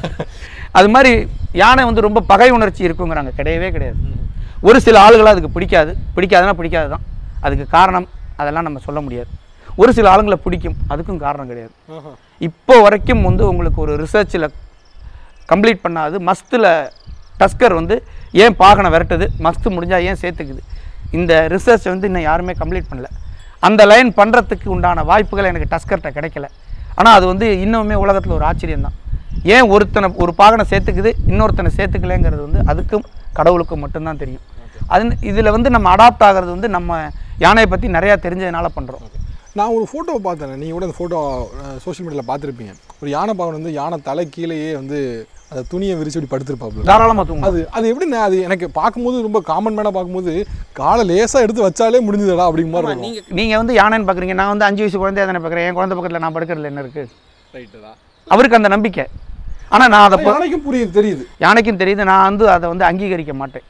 அது மாதிரி யானை வந்து ரொம்ப பகை உணர்ச்சி இருக்குங்கிறாங்க. கிடையவே கிடையாது. ஒரு சில ஆளுகளை அதுக்கு பிடிக்காது, பிடிக்காதுன்னா பிடிக்காது தான். அதுக்கு காரணம் அதெல்லாம் நம்ம சொல்ல முடியாது. ஒரு சில ஆளுங்களை பிடிக்கும், அதுக்கும் காரணம் கிடையாது. இப்போ வரைக்கும் வந்து உங்களுக்கு ஒரு ரிசர்ச்சில் கம்ப்ளீட் பண்ணாது, மஸ்தில் டஸ்கர் வந்து ஏன் பாகனை விரட்டுது, மஸ்து முடிஞ்சால் ஏன் சேர்த்துக்குது, இந்த ரிசர்ச் வந்து இன்னும் யாருமே கம்ப்ளீட் பண்ணல. அந்த லைன் பண்ணுறதுக்கு உண்டான வாய்ப்புகள் எனக்கு டஸ்கர்கிட்ட கிடைக்கல. ஆனால் அது வந்து இன்னுமே உலகத்தில் ஒரு ஆச்சரியம் தான். ஏன் ஒருத்தனை ஒரு பாகனை சேர்த்துக்குது இன்னொருத்தனை சேர்த்துக்கலைங்கிறது வந்து அதுக்கும் கடவுளுக்கும் மட்டும்தான் தெரியும். அது இதில் வந்து நம்ம அடாப்ட் ஆகிறது வந்து நம்ம யானையை பற்றி நிறையா தெரிஞ்சதுனால பண்ணுறோம். நான் ஒரு ஃபோட்டோவை பார்த்தேன், நீங்கள் கூட அந்த ஃபோட்டோ சோஷியல் மீடியாவில் பார்த்துருப்பீங்க. ஒரு யானை பாகன் வந்து யானை தலை கீழேயே வந்து அந்த துணியை விரிச்சு இப்படி படுத்துருப்பாப்புல, தாராளமாக தூங்கும். அது அது எப்படின்னா, அது எனக்கு பார்க்கும்போது ரொம்ப காமன் மேனாக பார்க்கும்போது காலை லேசாக எடுத்து வச்சாலே முடிஞ்சதுடா அப்படிங்கிற மாதிரி இருக்கும். நீங்கள் நீங்கள் வந்து யானைன்னு பார்க்குறீங்க, நான் வந்து அஞ்சு வயசு குழந்தைய தானே பார்க்குறேன். என் குழந்தை பக்கத்தில் நான் படுக்கிறதுல என்ன இருக்குது? ரைட்டு தான், அவருக்கு அந்த நம்பிக்கை. ஆனால் நான் அதை யானைக்கும் புரியுது, தெரியுது, யானைக்கும் தெரியுது. நான் வந்து அதை வந்து அங்கீகரிக்க மாட்டேன்.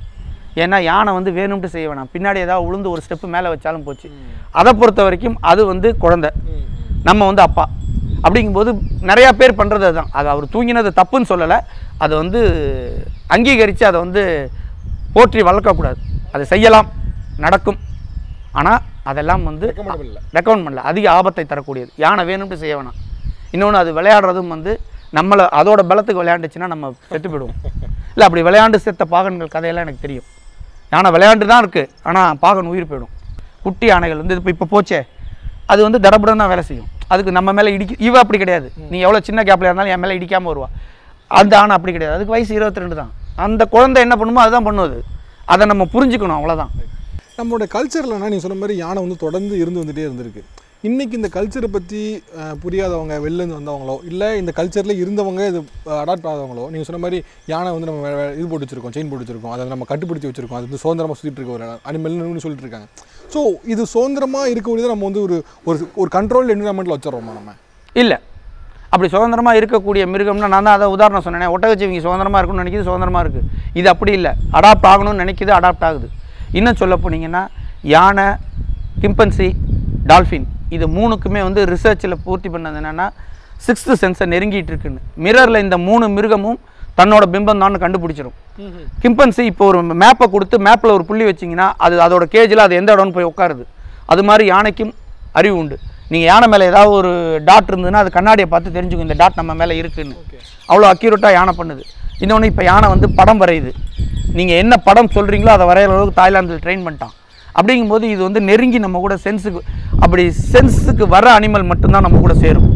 ஏன்னா யானை வந்து வேணும்ட்டு செய்ய வேணாம், பின்னாடி ஏதாவது உளுந்து ஒரு ஸ்டெப்பு மேலே வச்சாலும் போச்சு. அதை பொறுத்த வரைக்கும் அது வந்து குழந்தை, நம்ம வந்து அப்பா. அப்படிங்கும்போது நிறையா பேர் பண்ணுறது அதுதான். அது அவர் தூங்கினது தப்புன்னு சொல்லலை, அதை வந்து அங்கீகரித்து அதை வந்து போற்றி வளர்க்கக்கூடாது. அதை செய்யலாம், நடக்கும், ஆனால் அதெல்லாம் வந்து ரெக்கமெண்ட் பண்ணல, அதிக ஆபத்தை தரக்கூடியது. யானை வேணும்ட்டு செய்ய வேணாம். இன்னொன்று, அது விளையாடுறதும் வந்து நம்மளை அதோட பலத்துக்கு விளையாண்டுச்சுன்னா நம்ம செத்து போயிடுவோம். இல்லை, அப்படி விளையாண்டு செத்த பாகன்கள் கதையெல்லாம் எனக்கு தெரியும். யானை விளையாண்டு தான் இருக்குது, ஆனால் பாகன் உயிர் போயிடும். குட்டி யானைகள் வந்து இப்போ இப்போ போச்சே, அது வந்து தடபுடன் தான் வேலை செய்யும். அதுக்கு நம்ம மேலே இடிக்க, இவ அப்படி கிடையாது. நீ எவ்வளோ சின்ன கேப்பில் இருந்தாலும் என் மேலே இடிக்காமல் வருவா. அந்த ஆணை அப்படி கிடையாது, அதுக்கு வயசு இருபத்தி ரெண்டு தான். அந்த குழந்தை என்ன பண்ணுமோ அதுதான் பண்ணுவது. அதை நம்ம புரிஞ்சுக்கணும், அவ்வளோதான். நம்மளோட கல்ச்சர்லனா நீங்கள் சொன்ன மாதிரி யானை வந்து தொடர்ந்து இருந்து வந்துகிட்டே இருந்திருக்கு. இன்றைக்கி இந்த கல்ச்சரை பற்றி புரியாதவங்க, வெளிலேருந்து வந்தவங்களோ இல்லை இந்த கல்ச்சரில் இருந்தவங்க இது அடாப்ட் ஆகாதவங்களோ, நீங்கள் சொன்ன மாதிரி யானை வந்து நம்ம இது போட்டு வச்சுருக்கோம், செயின் போட்டு வச்சுருக்கோம், அதை நம்ம கட்டுப்பிடிச்சி வச்சுருக்கோம், அது வந்து சுதந்திரமாக சுற்றிட்டு இருக்க ஒரு அனிமல்னு சொல்லிட்டு இருக்காங்க. ஸோ இது சுதந்திரமாக இருக்கக்கூடியது நம்ம வந்து ஒரு ஒரு கண்ட்ரோல் என்விரான்மெண்ட்டில் வச்சுருவோமா நம்ம? இல்லை, அப்படி சுதந்திரமாக இருக்கக்கூடிய மிருகம்னா நான் தான் அதை உதாரணம் சொன்னேன். ஒட்டகச்சிவிங்கி சுதந்திரமாக இருக்குன்னு நினைக்கிது, சுதந்திரமாக இருக்குது. இது அப்படி இல்லை, அடாப்ட் ஆகணும்னு நினைக்கிது, அடாப்ட் ஆகுது. இன்னும் சொல்ல போனீங்கன்னா யானை, சிம்பன்சி, டால்ஃபின், இது மூணுக்குமே வந்து ரிசர்ச்சில் பூர்த்தி பண்ணது என்னென்னா சிக்ஸ்த்து சென்ஸை நெருங்கிட்டு இருக்குன்னு. மிரரில் இந்த மூணு மிருகமும் தன்னோட பிம்பம் தான் கண்டுபிடிச்சிடும். சிம்பன்சி இப்போ ஒரு மேப்பை கொடுத்து மேப்பில் ஒரு புள்ளி வச்சிங்கன்னா அது அதோட கேஜில் அது எந்த இடம்னு போய் உட்காருது. அது மாதிரி யானைக்கும் அறிவு உண்டு. நீங்கள் யானை மேலே ஏதாவது ஒரு டாட் இருந்ததுன்னா அது கண்ணாடியை பார்த்து தெரிஞ்சுக்கும் இந்த டாட் நம்ம மேலே இருக்குன்னு. அவ்வளோ அக்யூரேட்டாக யானை பண்ணுது. இன்னொன்று, இப்போ யானை வந்து படம் வரையுது. நீங்கள் என்ன படம் சொல்கிறீங்களோ அதை வரைகிற அளவுக்கு தாய்லாந்தில் ட்ரெயின் பண்ணிட்டான். அப்படிங்கும்போது இது வந்து நெருங்கி நம்ம கூட சென்ஸுக்கு, அப்படி சென்ஸுக்கு வர அனிமல் மட்டும்தான் நம்ம கூட சேரும்.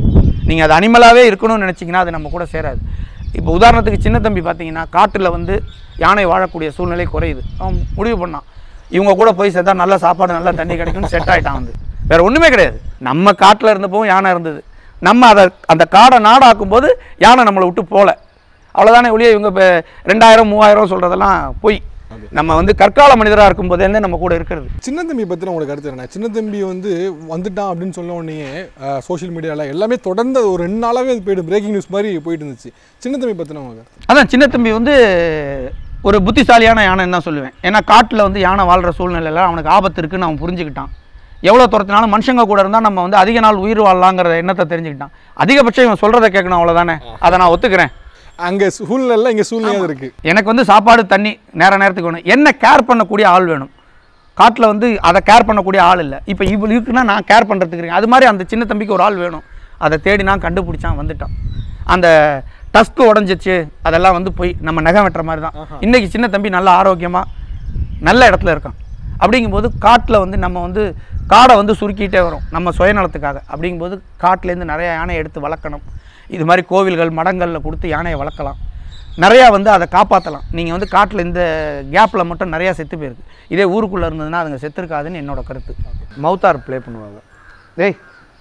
நீங்கள் அது அனிமலாகவே இருக்கணும்னு நினச்சிங்கன்னா அது நம்ம கூட சேராது. இப்போ உதாரணத்துக்கு சின்ன தம்பி பார்த்தீங்கன்னா காட்டில் வந்து யானை வாழக்கூடிய சூழ்நிலை குறையுது. அவன் முடிவு பண்ணான் இவங்க கூட போய் சேர்த்தா நல்ல சாப்பாடு நல்ல தண்ணி கிடைக்கும்னு செட் ஆகிட்டான். வந்து வேறு ஒன்றுமே கிடையாது. நம்ம காட்டில் இருந்தப்போ யானை இருந்தது. நம்ம அதை அந்த காடை நாடாக்கும் போது யானை நம்மளை விட்டு போகல. அவ்வளோதானே ஒழிய இவங்க இப்போ ரெண்டாயிரம் மூவாயிரம் சொல்கிறதெல்லாம் போய் நம்ம வந்து கற்கால மனிதராக இருக்கும்போதே நம்ம கூட இருக்கிறது. சின்ன தம்பி பற்றின உங்களுக்கு கருத்து என்ன? சின்ன தம்பி வந்து வந்துட்டான் அப்படின்னு சொன்ன உடனே சோஷியல் மீடியாவில் எல்லாமே தொடர்ந்து ஒரு ரெண்டு நாளாகவே அது போய்ட்டு பிரேக்கிங் நியூஸ் மாதிரி போயிட்டு இருந்துச்சு. சின்ன தம்பி பற்றின உங்களுக்கு? அதான் சின்ன தம்பி வந்து ஒரு புத்திசாலியான யானைன்னு தான் சொல்லுவேன். ஏன்னா காட்டில் வந்து யானை வாழ்கிற சூழ்நிலையில் அவனுக்கு ஆபத்து இருக்குன்னு அவன் புரிஞ்சுக்கிட்டான். எவ்வளோ துரத்தினாலும் மனுஷங்க கூட இருந்தால் நம்ம வந்து அதிக நாள் உயிர் வாழலாங்கிற எண்ணத்தை தெரிஞ்சுக்கிட்டான். அதிகபட்சம் இவன் சொல்கிறத கேட்கணும், அவ்வளோதானே. அதை நான் ஒத்துக்கிறேன். அங்கே சூழ்நிலை இங்கே சூழ்நிலை இருக்குது. எனக்கு வந்து சாப்பாடு தண்ணி நேர நேரத்துக்கு வேணும். என்ன கேர் பண்ணக்கூடிய ஆள் வேணும். காட்டில் வந்து அதை கேர் பண்ணக்கூடிய ஆள் இல்லை. இப்போ இவ்வளோ இருக்குன்னா நான் கேர் பண்ணுறதுக்கு இருக்கேன். அது மாதிரி அந்த சின்ன தம்பிக்கு ஒரு ஆள் வேணும். அதை தேடி நான் கண்டுபிடிச்சான், வந்துட்டான். அந்த டஸ்க்கு உடஞ்சிச்சு அதெல்லாம் வந்து போய் நம்ம நகம் வெட்டுற மாதிரி தான். இன்றைக்கி சின்ன தம்பி நல்ல ஆரோக்கியமாக நல்ல இடத்துல இருக்கான். அப்படிங்கும்போது காட்டில் வந்து நம்ம வந்து காடை வந்து சுருக்கிட்டே வரும் நம்ம சுயநலத்துக்காக. அப்படிங்கும்போது காட்டிலேருந்து நிறையா யானையை எடுத்து வளர்க்கணும். இது மாதிரி கோவில்கள் மடங்களில் கொடுத்து யானையை வளர்க்கலாம். நிறையா வந்து அதை காப்பாற்றலாம். நீங்கள் வந்து காட்டில் இந்த கேப்பில் மட்டும் நிறையா செத்து போயிருக்கு. இதே ஊருக்குள்ளே இருந்ததுன்னா அதுங்க செத்துருக்காதுன்னு என்னோட கருத்து. மவுத்தார் ப்ளே பண்ணுவாங்க. டேய்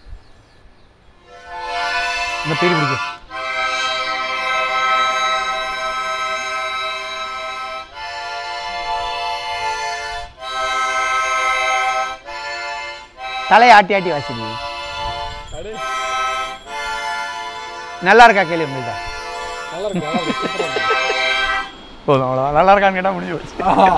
இந்த தேடி பிடிக்க தலையை ஆட்டி ஆட்டி வாசிங்க. நல்லா இருக்கா கேள்வி உங்கள்கிட்ட? போதும், அவ்வளோ நல்லா இருக்கான்னு கேட்டால் முடிஞ்சு போச்சு.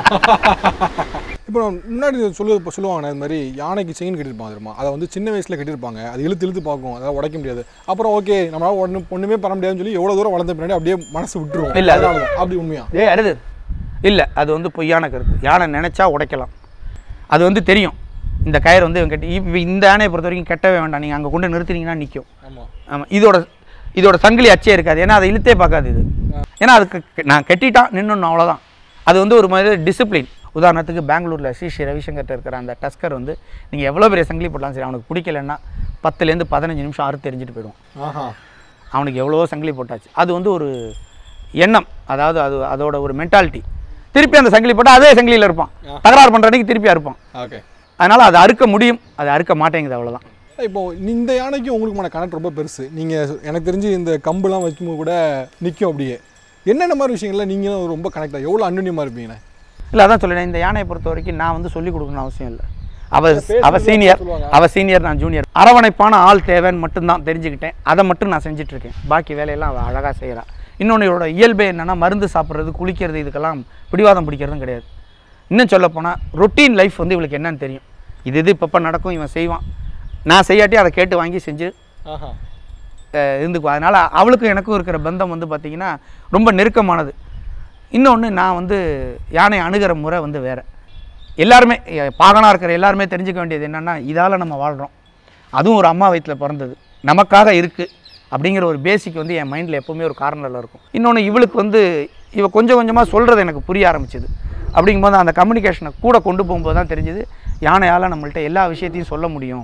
இப்போ முன்னாடி சொல்லு சொல்லுவாங்கண்ணா இது மாதிரி யானைக்கு செயின் கட்டியிருப்பாங்க தெரியுமா? அதை வந்து சின்ன வயசில் கட்டியிருப்பாங்க. அது இழுத்து இழுத்து பார்க்கும், அதாவது உடைக்க முடியாது. அப்புறம் ஓகே நம்மளால் ஒன்று ஒன்றுமே பண்ண முடியாதுன்னு சொல்லி எவ்வளோ தூரம் வளர்ந்த பின்னாடி அப்படியே மனசு விட்டுருவோம். இல்லை அப்படி உண்மையா? ஏ அருது இல்லை, அது வந்து பொய்யான கருத்து. யானை நினச்சா உடைக்கலாம். அது வந்து தெரியும் இந்த கயிறு வந்து இவங்க கட்டி. இப்போ இந்த யானையை பொறுத்த வரைக்கும் கெட்டவே வேண்டாம். நீங்கள் அங்கே கொண்டு நிறுத்தினீங்கன்னா நிற்கும். ஆமாம் ஆமாம். இதோட இதோட சங்கிலி அச்சே இருக்காது. ஏன்னா அதை இழுத்தே பார்க்காது இது. ஏன்னா அதுக்கு நான் கட்டிட்டான் நின்று அவ்வளோதான். அது வந்து ஒரு மாதிரி டிசிப்ளின். உதாரணத்துக்கு பெங்களூரில் ஸ்ரீ ஸ்ரீ ரவிசங்கர்கிட்ட இருக்கிற அந்த டஸ்கர் வந்து நீங்கள் எவ்வளோ பெரிய சங்கிலி போடலாம் சரி, அவனுக்கு பிடிக்கலன்னா பத்துலேருந்து பதினஞ்சு நிமிஷம் அறுத்து தெரிஞ்சுட்டு போயிடுவான். அவனுக்கு எவ்வளவோ சங்கிலி போட்டாச்சு. அது வந்து ஒரு எண்ணம், அதாவது அது அதோட ஒரு மென்டாலிட்டி. திருப்பி அந்த சங்கிலி போட்டால் அதே சங்கிலியில் இருப்பான். தகராறு பண்ணுற அன்றைக்கி திருப்பியாக இருப்பான். ஓகே, அதனால் அதை அறுக்க முடியும், அதை அறுக்க மாட்டேங்குது, அவ்வளோதான். இப்போ இந்த யானைக்கும் உங்களுக்குமான கனெக்ட் ரொம்ப பெருசு. நீங்கள் எனக்கு தெரிஞ்சு இந்த கம்புலாம் வைக்கும்போது கூட நிற்கும். அப்படியே என்னென்ன மாதிரி விஷயங்கள்ல நீங்களும் ரொம்ப கனெக்டாக எவ்வளோ அன்னுன்யமாக இருப்பீங்கண்ணே? இல்லை அதான் சொல்லினேன், இந்த யானையை பொறுத்த வரைக்கும் நான் வந்து சொல்லிக் கொடுக்கணும்னு அவசியம் இல்லை. அவள் அவள் சீனியர், அவள் சீனியர், நான் ஜூனியர். அரவணைப்பான ஆள் தேவைன்னு மட்டும்தான் தெரிஞ்சுக்கிட்டேன். அதை மட்டும் நான் செஞ்சிட்ருக்கேன். பாக்கி வேலையெல்லாம் அவள் அழகாக செய்கிறாள். இன்னொன்று இவரோட இயல்பே என்னென்னா மருந்து சாப்பிட்றது, குளிக்கிறது, இதுக்கெல்லாம் பிடிவாதம் பிடிக்கிறதும் கிடையாது. இன்னும் சொல்லப்போனால் ரொட்டீன் லைஃப் வந்து இவளுக்கு என்னன்னு தெரியும். இது இது இப்பப்போ நடக்கும், இவன் செய்வான், நான் செய்யாட்டி அதை கேட்டு வாங்கி செஞ்சு இருந்துக்குவா. அதனால் அவளுக்கும் எனக்கும் இருக்கிற பந்தம் வந்து பார்த்திங்கன்னா ரொம்ப நெருக்கமானது. இன்னொன்று நான் வந்து யானை அணுகிற முறை வந்து வேறு. எல்லாருமே பாகனாக இருக்கிற எல்லாருமே தெரிஞ்சுக்க வேண்டியது என்னென்னா இதால் நம்ம வாழ்கிறோம், அதுவும் ஒரு அம்மா வயிற்றில் பிறந்தது, நமக்காக இருக்குது அப்படிங்கிற ஒரு பேசிக் வந்து என் மைண்டில் எப்போவுமே ஒரு கார்னரில் இருக்கும். இன்னொன்று இவளுக்கு வந்து இவள் கொஞ்சம் கொஞ்சமாக சொல்கிறது எனக்கு புரிய ஆரம்பிச்சிது. அப்படிங்கும்போது அந்த கம்யூனிகேஷனை கூட கொண்டு போகும்போது தான் தெரிஞ்சுது யானையால் நம்மள்கிட்ட எல்லா விஷயத்தையும் சொல்ல முடியும்.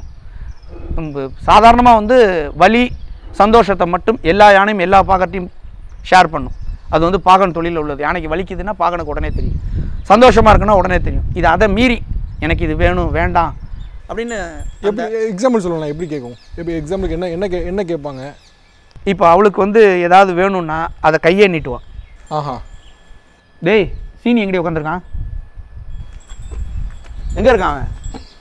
சாதாரணமாக வந்து வலி சந்தோஷத்தை மட்டும் எல்லா யானையும் எல்லா பாகத்தையும் ஷேர் பண்ணும். அது வந்து பாகன் தொழிலில் உள்ளது. யானைக்கு வலிக்குதுன்னா பாகனுக்கு உடனே தெரியும், சந்தோஷமாக இருக்குன்னா உடனே தெரியும். இது அதை மீறி எனக்கு இது வேணும் வேண்டாம் அப்படின்னு எப்படி எக்ஸாம்பிள் சொல்லலாம்? எப்படி கேட்கும்? எப்படி எக்ஸாம்பிளுக்கு என்ன என்ன கே என்ன கேட்பாங்க? இப்போ அவளுக்கு வந்து ஏதாவது வேணும்னா அதை கையே நீட்டுவான். ஆஹா, டேய் சீனி எங்கடி உட்காந்துருக்கான், எங்கே இருக்கான் அவன்?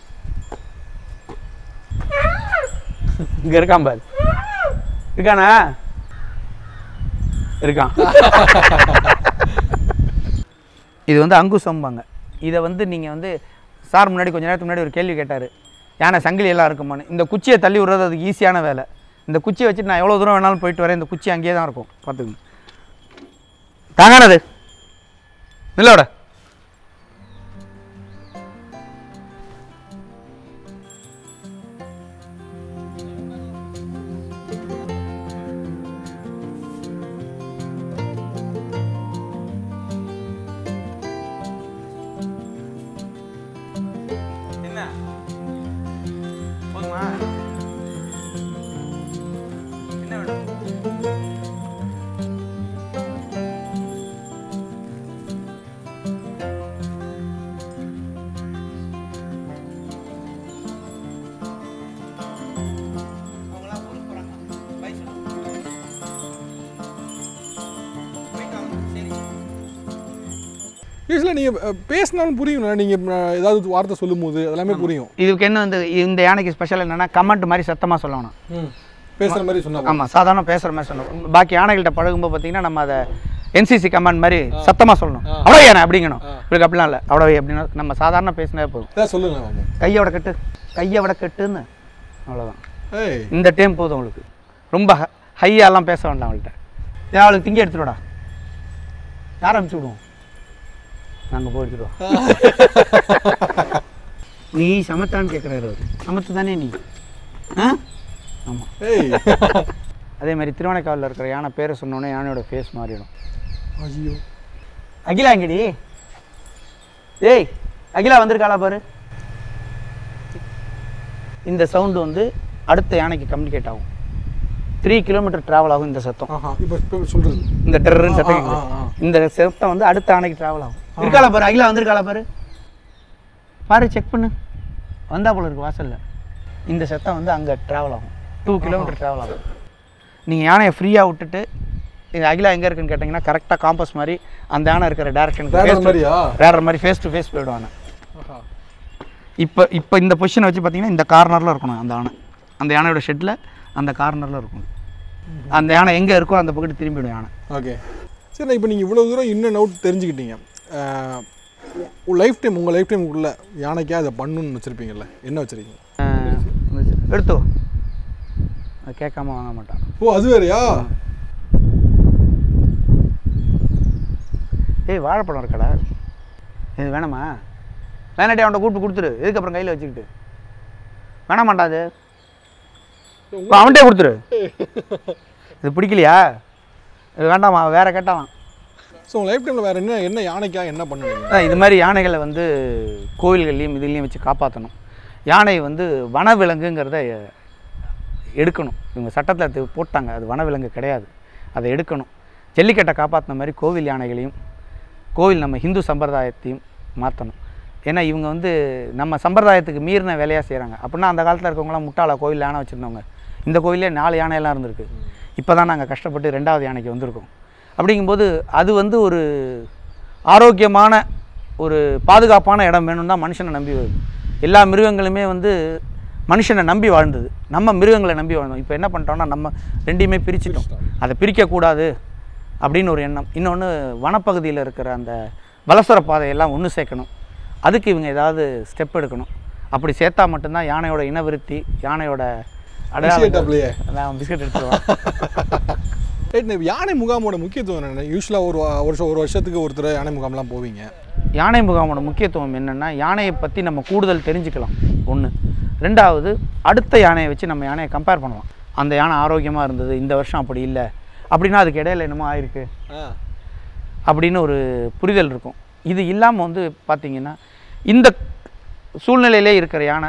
இங்கே இருக்கான் பாரு, இருக்கானா? இருக்கான். இது வந்து அங்குசம்பாங்க. இதை வந்து நீங்கள் வந்து சார் முன்னாடி கொஞ்சம் நேரத்துக்கு முன்னாடி ஒரு கேள்வி கேட்டார், யானை சங்கிலி எல்லாம் இருக்குமான்னு. இந்த குச்சியை தள்ளி விடுறது அதுக்கு ஈஸியான வேலை. இந்த குச்சியை வச்சுட்டு நான் எவ்வளோ தூரம் வேணாலும் போயிட்டு வரேன், இந்த குச்சி அங்கேயே தான் இருக்கும். பார்த்துக்கங்க, தாங்கானது இல்லோட. யூஸ்வலாக நீங்கள் பேசினாலும் புரியும், நீங்கள் ஏதாவது வார்த்தை சொல்லும் போது எல்லாமே புரியும். இதுக்கு என்ன வந்து இந்த யானைக்கு ஸ்பெஷல் என்னென்னா கமெண்ட் மாதிரி சத்தமாக சொல்லணும். பேசுகிற மாதிரி சொன்னால் ஆமாம், சாதாரண பேசுகிற மாதிரி சொல்லணும். பாக்கி யானைகள்கிட்ட பழகும்போது பார்த்தீங்கன்னா நம்ம அதை என்சிசி கமாண்ட் மாதிரி சத்தமாக சொல்லணும். அவ்வளோ யானை அப்படிங்கணும். இவருக்கு அப்படிலாம் இல்லை, அவ்வளோ அப்படின்னா நம்ம சாதாரண பேசினே போதும். சொல்லுங்க, கையோட கட்டு கையோட கட்டுன்னு அவ்வளோதான். இந்த டைம் போதும் உங்களுக்கு. ரொம்ப ஹையாலாம் பேச வேண்டாம் அவள்கிட்ட. ஏன் அவளுக்கு திங்க எடுத்துடுடா, யார் அனுப்பிச்சி விடுவோம், நாங்கள் போய் எடுத்துடுவோம். நீ சமத்தான்னு கேட்குறாரு அவர். சமத்து தானே நீ? ஆ ஆமாம். அதே மாதிரி திருவானைக்காவலில் இருக்கிற யானை பேரை சொன்னோன்னே யானையோட ஃபேஸ் மாறிடும். ஐயோ, அகிலா எங்கடி? ஏய் அகிலா வந்திருக்காளா பாரு. இந்த சவுண்டு வந்து அடுத்த யானைக்கு கம்யூனிகேட் ஆகும். த்ரீ கிலோமீட்டர் ட்ராவல் ஆகும் இந்த சத்தம். இப்போ சொல்கிறது இந்த டெர்ன்னு சத்தம், இந்த சத்தம் வந்து அடுத்த யானைக்கு ட்ராவல் ஆகும். இருக்காளா பாரு, அகிலா வந்திருக்காளா பாரு. பாரு, செக் பண்ணு, வந்தா போல இருக்கு வாசலில். இந்த சத்தம் வந்து அங்கே ட்ராவல் ஆகும். டூ கிலோமீட்டர் ட்ராவல் ஆகும். நீங்கள் யானையை ஃப்ரீயாக விட்டுட்டு இந்த அகிலா எங்கே இருக்குன்னு கேட்டிங்கன்னா கரெக்டாக காம்பஸ் மாதிரி அந்த யானை இருக்கிற டேரக்ஷனுக்கு வேற மாதிரி ஃபேஸ் டு ஃபேஸ் போயிடுவாங்க. இப்போ இப்போ இந்த பொசிஷனை வச்சு பார்த்தீங்கன்னா இந்த கார்னரில் இருக்கணும் அந்த யானை. அந்த யானையோட ஷெட்டில் அந்த கார்னரில் இருக்கும். அந்த யானை எங்கே இருக்கோ அந்த பக்கத்து திரும்பிடும் யானை. ஓகே சரி, இப்போ நீங்கள் இவ்வளோ தூரம் இன்னும் அவுட் தெரிஞ்சுக்கிட்டீங்க. லைஃப் டைம் உங்கள் லைஃப் டைமுக்குள்ள யானைக்கே அதை பண்ணணுன்னு வச்சுருப்பீங்கல்ல, என்ன வச்சுருக்கீங்க? எடுத்தோ அது கேட்காம வாங்க மாட்டான். ஓ, அது வேறையா? ஏய் வாழைப்பழம் இருக்கடா, இது வேணாமா? வேணாட்டி அவன்கிட்ட கூப்பிட்டு கொடுத்துரு. இதுக்கப்புறம் கையில் வச்சுக்கிட்டு வேணாமாண்டா அது அவன்கிட்டே கொடுத்துரு. இது பிடிக்கலையா, இது வேண்டாமா, வேற கேட்டாலாம். ஸோ உங்கள் லைஃப் டைமில் வேறு என்ன என்ன யானைக்கா என்ன பண்ணுவீங்க? இது மாதிரி யானைகளை வந்து கோயில்கள்லையும் இதுலேயும் வச்சு காப்பாற்றணும். யானை வந்து வனவிலங்குங்கிறத எடுக்கணும். இவங்க சட்டத்தில் போட்டாங்க, அது வனவிலங்கு கிடையாது, அதை எடுக்கணும். ஜல்லிக்கட்டை காப்பாற்றின மாதிரி கோவில் யானைகளையும் கோவில் நம்ம ஹிந்து சம்பிரதாயத்தையும் மாற்றணும். ஏன்னா இவங்க வந்து நம்ம சம்பிரதாயத்துக்கு மீறின வேலையாக செய்கிறாங்க. அப்படின்னா அந்த காலத்தில் இருக்கவங்களாம் முட்டாளா கோவில் யானை வச்சுருந்தவங்க. இந்த கோயிலே நாலு யானையெல்லாம் இருந்திருக்கு. இப்போ தான் நாங்கள் கஷ்டப்பட்டு ரெண்டாவது யானைக்கு வந்திருக்கோம். அப்படிங்கும்போது அது வந்து ஒரு ஆரோக்கியமான ஒரு பாதுகாப்பான இடம் வேணும்னு தான் மனுஷனை நம்பி வருது. எல்லா மிருகங்களுமே வந்து மனுஷனை நம்பி வாழ்ந்தது, நம்ம மிருகங்களை நம்பி வாழ்ந்தோம். இப்போ என்ன பண்ணிட்டோம்னா நம்ம ரெண்டையுமே பிரிச்சுட்டோம். அதை பிரிக்கக்கூடாது அப்படின்னு ஒரு எண்ணம். இன்னொன்று வனப்பகுதியில் இருக்கிற அந்த வலசர பாதையெல்லாம் ஒன்று சேர்க்கணும். அதுக்கு இவங்க ஏதாவது ஸ்டெப் எடுக்கணும். அப்படி சேர்த்தா மட்டும்தான் யானையோட இனவிருத்தி, யானையோட அடையாளம். பிஸ்கட் எடுத்துருவான். யானை முகாமோட முக்கியத்துவம் என்ன? யூஸ்வலாக ஒரு வருஷம் ஒரு வருஷத்துக்கு ஒருத்தர் யானை முகாம்லாம் போவீங்க. யானை முகாமோட முக்கியத்துவம் என்னென்னா யானையை பற்றி நம்ம கூடுதல் தெரிஞ்சுக்கலாம் ஒன்று. ரெண்டாவது, அடுத்த யானையை வச்சு நம்ம யானையை கம்பேர் பண்ணலாம். அந்த யானை ஆரோக்கியமாக இருந்தது, இந்த வருஷம் அப்படி இல்லை அப்படின்னா அதுக்கு இடையில என்னமோ ஆயிருக்கு அப்படின்னு ஒரு புரிதல் இருக்கும். இது இல்லாமல் வந்து பார்த்திங்கன்னா இந்த சூழ்நிலையிலே இருக்கிற யானை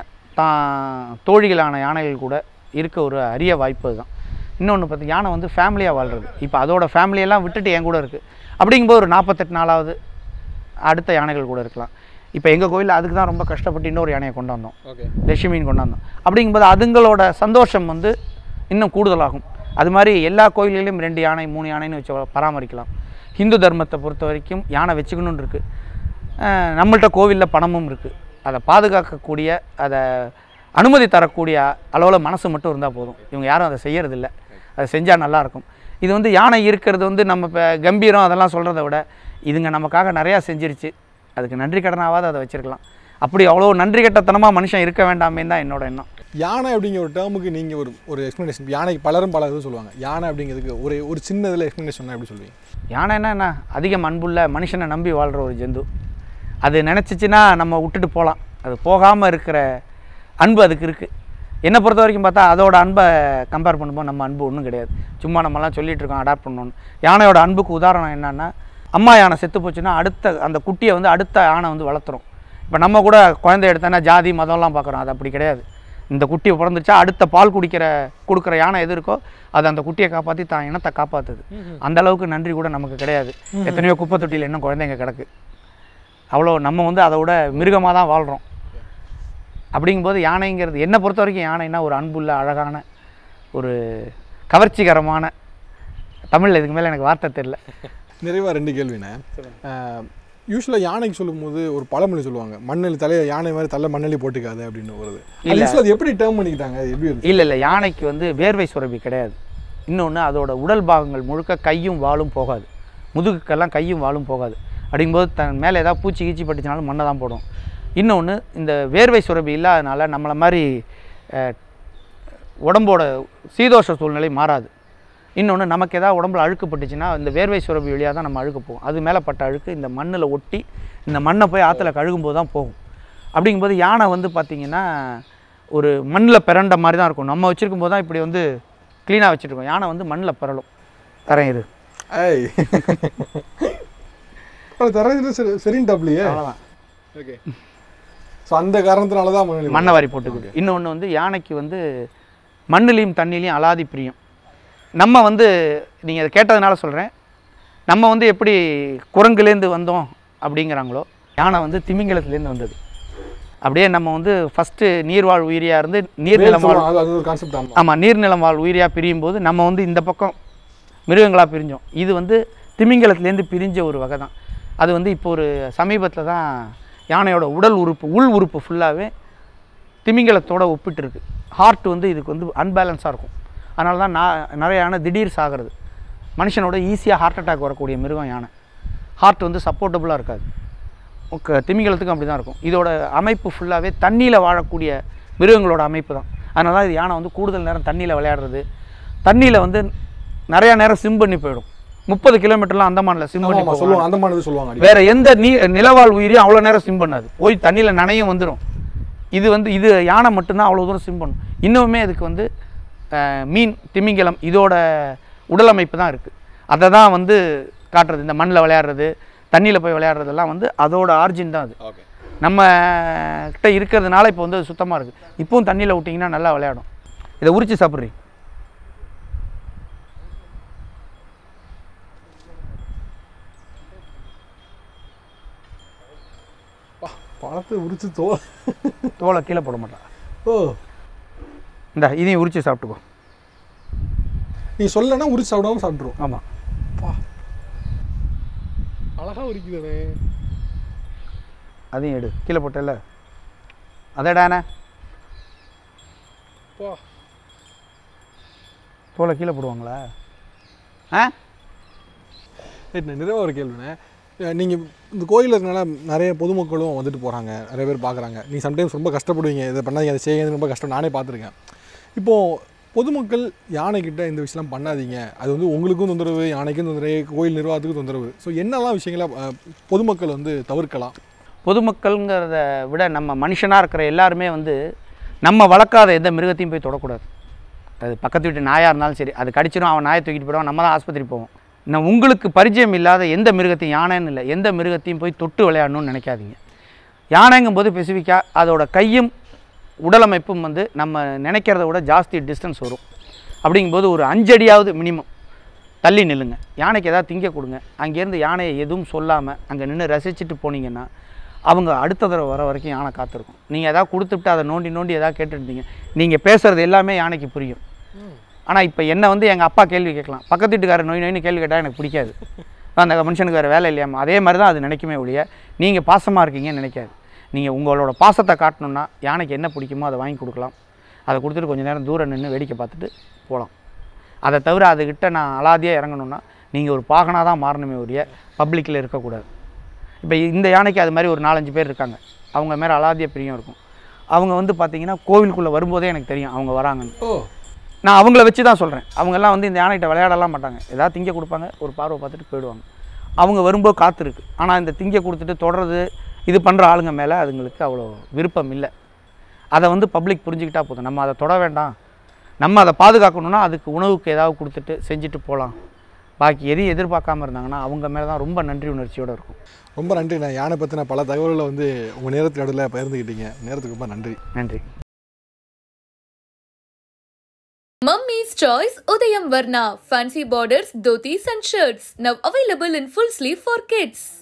தான் தோழிகளான யானைகள் கூட இருக்க ஒரு அரிய வாய்ப்பு தான். இன்னொன்று பார்த்து யானை வந்து ஃபேமிலியாக வாழ்கிறது. இப்போ அதோட ஃபேமிலியெல்லாம் விட்டுட்டு என் கூட இருக்குது. அப்படிங்கும்போது ஒரு நாற்பத்தெட்டு நாளாவது அடுத்த யானைகள் கூட இருக்கலாம். இப்போ எங்கள் கோயிலில் அதுக்கு தான் ரொம்ப கஷ்டப்பட்டு இன்னொரு யானையை கொண்டு வந்தோம், லட்சுமின்னு கொண்டு வந்தோம். அப்படிங்கும்போது அதுங்களோட சந்தோஷம் வந்து இன்னும் கூடுதலாகும். அது மாதிரி எல்லா கோயில்களிலும் ரெண்டு யானை மூணு யானைன்னு வச்சு பராமரிக்கலாம். ஹிந்து தர்மத்தை பொறுத்த வரைக்கும் யானை வச்சுக்கணுன்னு இருக்குது. நம்மள்கிட்ட கோவிலில் பணமும் இருக்குது. அதை பாதுகாக்கக்கூடிய, அதை அனுமதி தரக்கூடிய அளவில் மனசு மட்டும் இருந்தால் போதும். இவங்க யாரும் அதை செய்யறதில்லை. அதை செஞ்சால் நல்லாயிருக்கும். இது வந்து யானை இருக்கிறது வந்து நம்ம இப்போ கம்பீரம் அதெல்லாம் சொல்கிறத விட இதுங்க நமக்காக நிறையா செஞ்சிருச்சு, அதுக்கு நன்றி கடனாவது அதை வச்சுருக்கலாம். அப்படி அவ்வளோ நன்றி கட்டத்தனமாக மனுஷன் இருக்க வேண்டாமே தான் என்னோட எண்ணம். யானை அப்படிங்கிற ஒரு டேர்முக்கு நீங்கள் ஒரு ஒரு எக்ஸ்ப்ளனேஷன், யானைக்கு பலரும் பல இது சொல்லுவாங்க. யானை அப்படிங்கிறதுக்கு ஒரு ஒரு சின்ன இதில் எக்ஸ்ப்ளனேஷன் எப்படி சொல்லுவீங்க? யானைன்னா என்ன, அதிகம் அன்புள்ள மனுஷனை நம்பி வாழ்கிற ஒரு ஜந்து. அது நினச்சிச்சின்னா நம்ம விட்டுட்டு போகலாம். அது போகாமல் இருக்கிற அன்பு அதுக்கு இருக்குது. என்னை பொறுத்த வரைக்கும் பார்த்தா அதோட அன்பை கம்பேர் பண்ணும்போது நம்ம அன்பு ஒன்றும் கிடையாது. சும்மா நம்மலாம் சொல்லிகிட்டு இருக்கோம் அடாப்ட் பண்ணணுன்னு. யானையோட அன்புக்கு உதாரணம் என்னென்னா, அம்மா யானை செத்து போச்சுன்னா அடுத்த அந்த குட்டியை வந்து அடுத்த யானை வந்து வளர்த்துறோம். இப்போ நம்ம கூட குழந்தை எடுத்தோன்னா ஜாதி மதம்லாம் பார்க்குறோம். அது அப்படி கிடையாது. இந்த குட்டியை பிறந்துச்சா அடுத்த பால் குடிக்கிற கொடுக்குற யானை எது இருக்கோ அது அந்த குட்டியை காப்பாற்றி தான் இனத்தை காப்பாற்றுது. அந்த அளவுக்கு நன்றி கூட நமக்கு கிடையாது. எத்தனையோ குப்பை தொட்டியில் இன்னும் குழந்தைங்க கிடக்கு. அவ்வளோ நம்ம வந்து அதை விட மிருகமாக தான் வாழ்கிறோம். அப்படிங்கும்போது யானைங்கிறது என்னை பொறுத்த வரைக்கும் யானைன்னா ஒரு அன்புள்ள அழகான ஒரு கவர்ச்சிகரமான, தமிழில் இதுக்கு மேலே எனக்கு வார்த்தை தெரியல. நிறைவாக ரெண்டு கேள்விண்ணே. யூஸ்வலாக யானைக்கு சொல்லும்போது ஒரு பழமொழி சொல்லுவாங்க, மண்ணெலி தலையை யானை மாதிரி தலை மண்ணெலி போட்டுக்காது அப்படின்னு வருது. இல்லை அது எப்படி டேர்ம் பண்ணிக்கிட்டாங்க? எப்படி? இல்லை இல்லை யானைக்கு வந்து வேர்வை சுரப்பி கிடையாது. இன்னொன்று அதோட உடல் பாகங்கள் முழுக்க கையும் வாலும் போகாது, முதுகுக்கெல்லாம் கையும் வாலும் போகாது. அப்படிங்கும்போது தன் மேலே ஏதாவது பூச்சி கீச்சி பட்டுச்சினாலும் மண்ணை தான் போடும். இன்னொன்று இந்த வேர்வை சுரப்பி இல்லாதனால நம்மளை மாதிரி உடம்போட சீதோஷ சூழ்நிலை மாறாது. இன்னொன்று நமக்கு ஏதாவது உடம்புல அழுக்கு பட்டுச்சுன்னா இந்த வேர்வை சுரப்பி வழியாக தான் நம்ம அழுக்கு போகும். அது மேலே பட்ட அழுக்கு இந்த மண்ணில் ஒட்டி இந்த மண்ணை போய் ஆற்றுல கழுகும்போது தான் போகும். அப்படிங்கும்போது யானை வந்து பார்த்திங்கன்னா ஒரு மண்ணில் பிறண்ட மாதிரி தான் இருக்கும். நம்ம வச்சுருக்கும் போது தான் இப்படி வந்து க்ளீனாக வச்சுருக்கோம். யானை வந்து மண்ணில் பிறலும். தரேன் இது ஐய் தரேன் சரின்னு டப்ளியே. அவ்வளோதான். ஓகே. ஸோ அந்த காரணத்தினால தான் மண்ணை மண்ணை வாரி போட்டுக்குது. இன்னொன்று வந்து யானைக்கு வந்து மண்ணிலையும் தண்ணிலையும் அலாதி பிரியம். நம்ம வந்து நீங்கள் அதை கேட்டதுனால சொல்கிறேன், நம்ம வந்து எப்படி குரங்குலேருந்து வந்தோம் அப்படிங்கிறாங்களோ யானை வந்து திமிங்கலத்துலேருந்து வந்தது. அப்படியே நம்ம வந்து ஃபஸ்ட்டு நீர்வாழ் உயிரியாக இருந்து நீர்நிலம் வாழ் ஆமாம் நீர்நிலம் வாழ் உயிரியாக பிரியும் போது நம்ம வந்து இந்த பக்கம் மிருகங்களாக பிரிஞ்சோம். இது வந்து திமிங்கலத்துலேருந்து பிரிஞ்ச ஒரு வகை தான். அது வந்து இப்போ ஒரு சமீபத்தில் தான் யானையோட உடல் உறுப்பு உள் உறுப்பு ஃபுல்லாகவே திமிங்கலத்தோடு ஒப்பிட்டு இருக்குது. ஹார்ட் வந்து இதுக்கு வந்து அன்பேலன்ஸாக இருக்கும். அதனால தான் நான் நிறைய யானை திடீர் சாகிறது. மனுஷனோட ஈஸியாக ஹார்ட் அட்டாக் வரக்கூடிய மிருகம் யானை. ஹார்ட் வந்து சப்போர்ட்டபுளாக இருக்காது. திமிங்கலத்துக்கும் அப்படி தான் இருக்கும். இதோட அமைப்பு ஃபுல்லாகவே தண்ணியில் வாழக்கூடிய மிருகங்களோட அமைப்பு தான். அதனால தான் இது யானை வந்து கூடுதல் நேரம் தண்ணியில் விளையாடுறது. தண்ணியில் வந்து நிறையா நேரம் சிம் பண்ணி போயிடும். முப்பது கிலோமீட்டர்லாம் அந்தமானில் சிம் பண்ணி சொல்லுவாங்க. அந்தமானது சொல்லுவாங்க. வேறு எந்த நீ நிலவாழ் உயிரியும் அவ்வளோ நேரம் சிம் பண்ணாது. போய் தண்ணியில் நனையும் வந்துடும். இது வந்து இது யானை மட்டும்தான் அவ்வளோ தூரம் சிம் பண்ணும். இன்னுமே அதுக்கு வந்து மீன் திமிங்கலம் இதோட உடலமைப்பு தான் இருக்குது. அதை தான் வந்து காட்டுறது. இந்த மண்ணில் விளையாடுறது தண்ணியில் போய் விளையாடுறதெல்லாம் வந்து அதோட ஆர்ஜின் தான். அது நம்ம கிட்ட இருக்கிறதுனால இப்போ வந்து சுத்தமாக இருக்குது. இப்போவும் தண்ணியில் விட்டிங்கன்னா நல்லா விளையாடும். இதை உரித்து சாப்பிட்றீங்க. பழத்தை உரிச்சு தோ தோலை கீழே போட மாட்டான். ஓ இந்த இதையும் உரிச்சு சாப்பிட்டுக்கோ. நீ சொல்லனா உரிச்சு சாப்பிடாம சாப்பிட்ருவோம். ஆமாம் பா அழகாக உரிக்குதுவே. அதையும் எடு. கீழே போட்டல அதேடாண்ணே. பா தோலை கீழே போடுவாங்களா? ஆ நிறைய ஒரு கேள்விண்ணே. நீங்கள் இந்த கோயிலில் இருக்கனால நிறைய பொதுமக்களும் வந்துட்டு போகிறாங்க, நிறைய பேர் பார்க்குறாங்க. நீ சம்டைம்ஸ் ரொம்ப கஷ்டப்படுவீங்க, இதை பண்ணாதீங்க அதை செய்யுங்க, ரொம்ப கஷ்டம் நானே பார்த்துருக்கேன். இப்போது பொதுமக்கள் யானைக்கிட்ட இந்த விஷயம்லாம் பண்ணாதீங்க, அது வந்து உங்களுக்கும் தொந்தரவு, யானைக்கும் தொந்தரவு, கோயில் நிர்வாகத்துக்கும் தொந்தரவு. ஸோ என்னெல்லாம் விஷயங்கள பொதுமக்கள் வந்து தவிர்க்கலாம்? பொதுமக்கள்ங்கிறத விட நம்ம மனுஷனாக இருக்கிற எல்லாருமே வந்து நம்ம வளர்க்காத எந்த மிருகத்தையும் போய் தொடக்கூடாது. அது பக்கத்து வீட்டு நாயாக இருந்தாலும் சரி, அது கடிச்சிடும், அவன் நாயை தூக்கிட்டு போயிடுவான், நம்ம தான் ஆஸ்பத்திரி போவோம். நான் உங்களுக்கு பரிச்சயம் இல்லாத எந்த மிருகத்தையும், யானைன்னு இல்லை எந்த மிருகத்தையும் போய் தொட்டு விளையாடணும்னு நினைக்காதீங்க. யானைங்கும் போது ஸ்பெசிஃபிக்காக அதோட கையும் உடலமைப்பும் வந்து நம்ம நினைக்கிறத விட ஜாஸ்தி டிஸ்டன்ஸ் வரும். அப்படிங்கும்போது ஒரு அஞ்சடியாவது மினிமம் தள்ளி நில்லுங்க. யானைக்கு எதாவது திங்க கொடுங்க. அங்கேருந்து யானையை எதுவும் சொல்லாமல் அங்கே நின்று ரசிச்சுட்டு போனீங்கன்னா அவங்க அடுத்த தடவை வர வரைக்கும் யானை காத்திருக்கும். நீங்கள் எதாவது கொடுத்துட்டு அதை நோண்டி நோண்டி எதாவது கேட்டுருந்தீங்க, நீங்கள் பேசுகிறது எல்லாமே யானைக்கு புரியும். ஆனால் இப்போ என்ன வந்து எங்கள் அப்பா கேள்வி கேட்கலாம், பக்கத்து வீட்டுக்காரர் நோய் நோயின்னு கேள்வி கேட்டால் எனக்கு பிடிக்காது, அந்த மனுஷனுக்கு வேறு வேலை இல்லையாமா. அதே மாதிரி தான் அது நினைக்குமே ஒழிய நீங்கள் பாசமாக இருக்கீங்கன்னு நினைக்காது. நீங்கள் உங்களோட பாசத்தை காட்டணுன்னா யானைக்கு என்ன பிடிக்குமோ அதை வாங்கி கொடுக்கலாம். அதை கொடுத்துட்டு கொஞ்சம் நேரம் தூரம் நின்று வேடிக்கை பார்த்துட்டு போகலாம். அதை தவிர அதுக்கிட்ட நான் அலாதியாக இறங்கணுன்னா நீங்கள் ஒரு பாகனாக தான் மாறணுமே ஒழிய பப்ளிக்கில் இருக்கக்கூடாது. இப்போ இந்த யானைக்கு அது மாதிரி ஒரு நாலஞ்சு பேர் இருக்காங்க, அவங்க மேலே அலாதிய பிரியம் இருக்கும். அவங்க வந்து பார்த்திங்கன்னா கோவிலுக்குள்ளே வரும்போதே எனக்கு தெரியும் அவங்க வராங்கன்னு. ஓ நான் அவங்கள வச்சு தான் சொல்கிறேன். அவங்கெல்லாம் வந்து இந்த யானைகிட்ட விளையாடலாம் மாட்டாங்க, ஏதாவது திங்க கொடுப்பாங்க, ஒரு பார்வை பார்த்துட்டு போயிடுவாங்க. அவங்க வரும்போது காத்திருக்கு. ஆனால் இந்த திங்க கொடுத்துட்டு தொடர்றது இது பண்ணுற ஆளுங்க மேலே அதுங்களுக்கு அவ்வளோ விருப்பம் இல்லை. அதை வந்து பப்ளிக் புரிஞ்சுக்கிட்டால் போதும். நம்ம அதை தொட வேண்டாம், நம்ம அதை பாதுகாக்கணுன்னா அதுக்கு உணவுக்கு ஏதாவது கொடுத்துட்டு செஞ்சுட்டு போகலாம். பாக்கி எதையும் எதிர்பார்க்காம இருந்தாங்கன்னா அவங்க மேலே தான் ரொம்ப நன்றி உணர்ச்சியோடு இருக்கும். ரொம்ப நன்றி. நான் யானை பற்றின பல தகவல்களை வந்து உங்கள் நேரத்துக்கு நடுவில் பகிர்ந்துக்கிட்டீங்க. நேரத்துக்கு ரொம்ப நன்றி. நன்றி. Mummy's Choice Udayam Varna Fancy Borders Dhotis and Shirts now available in full sleeve for kids.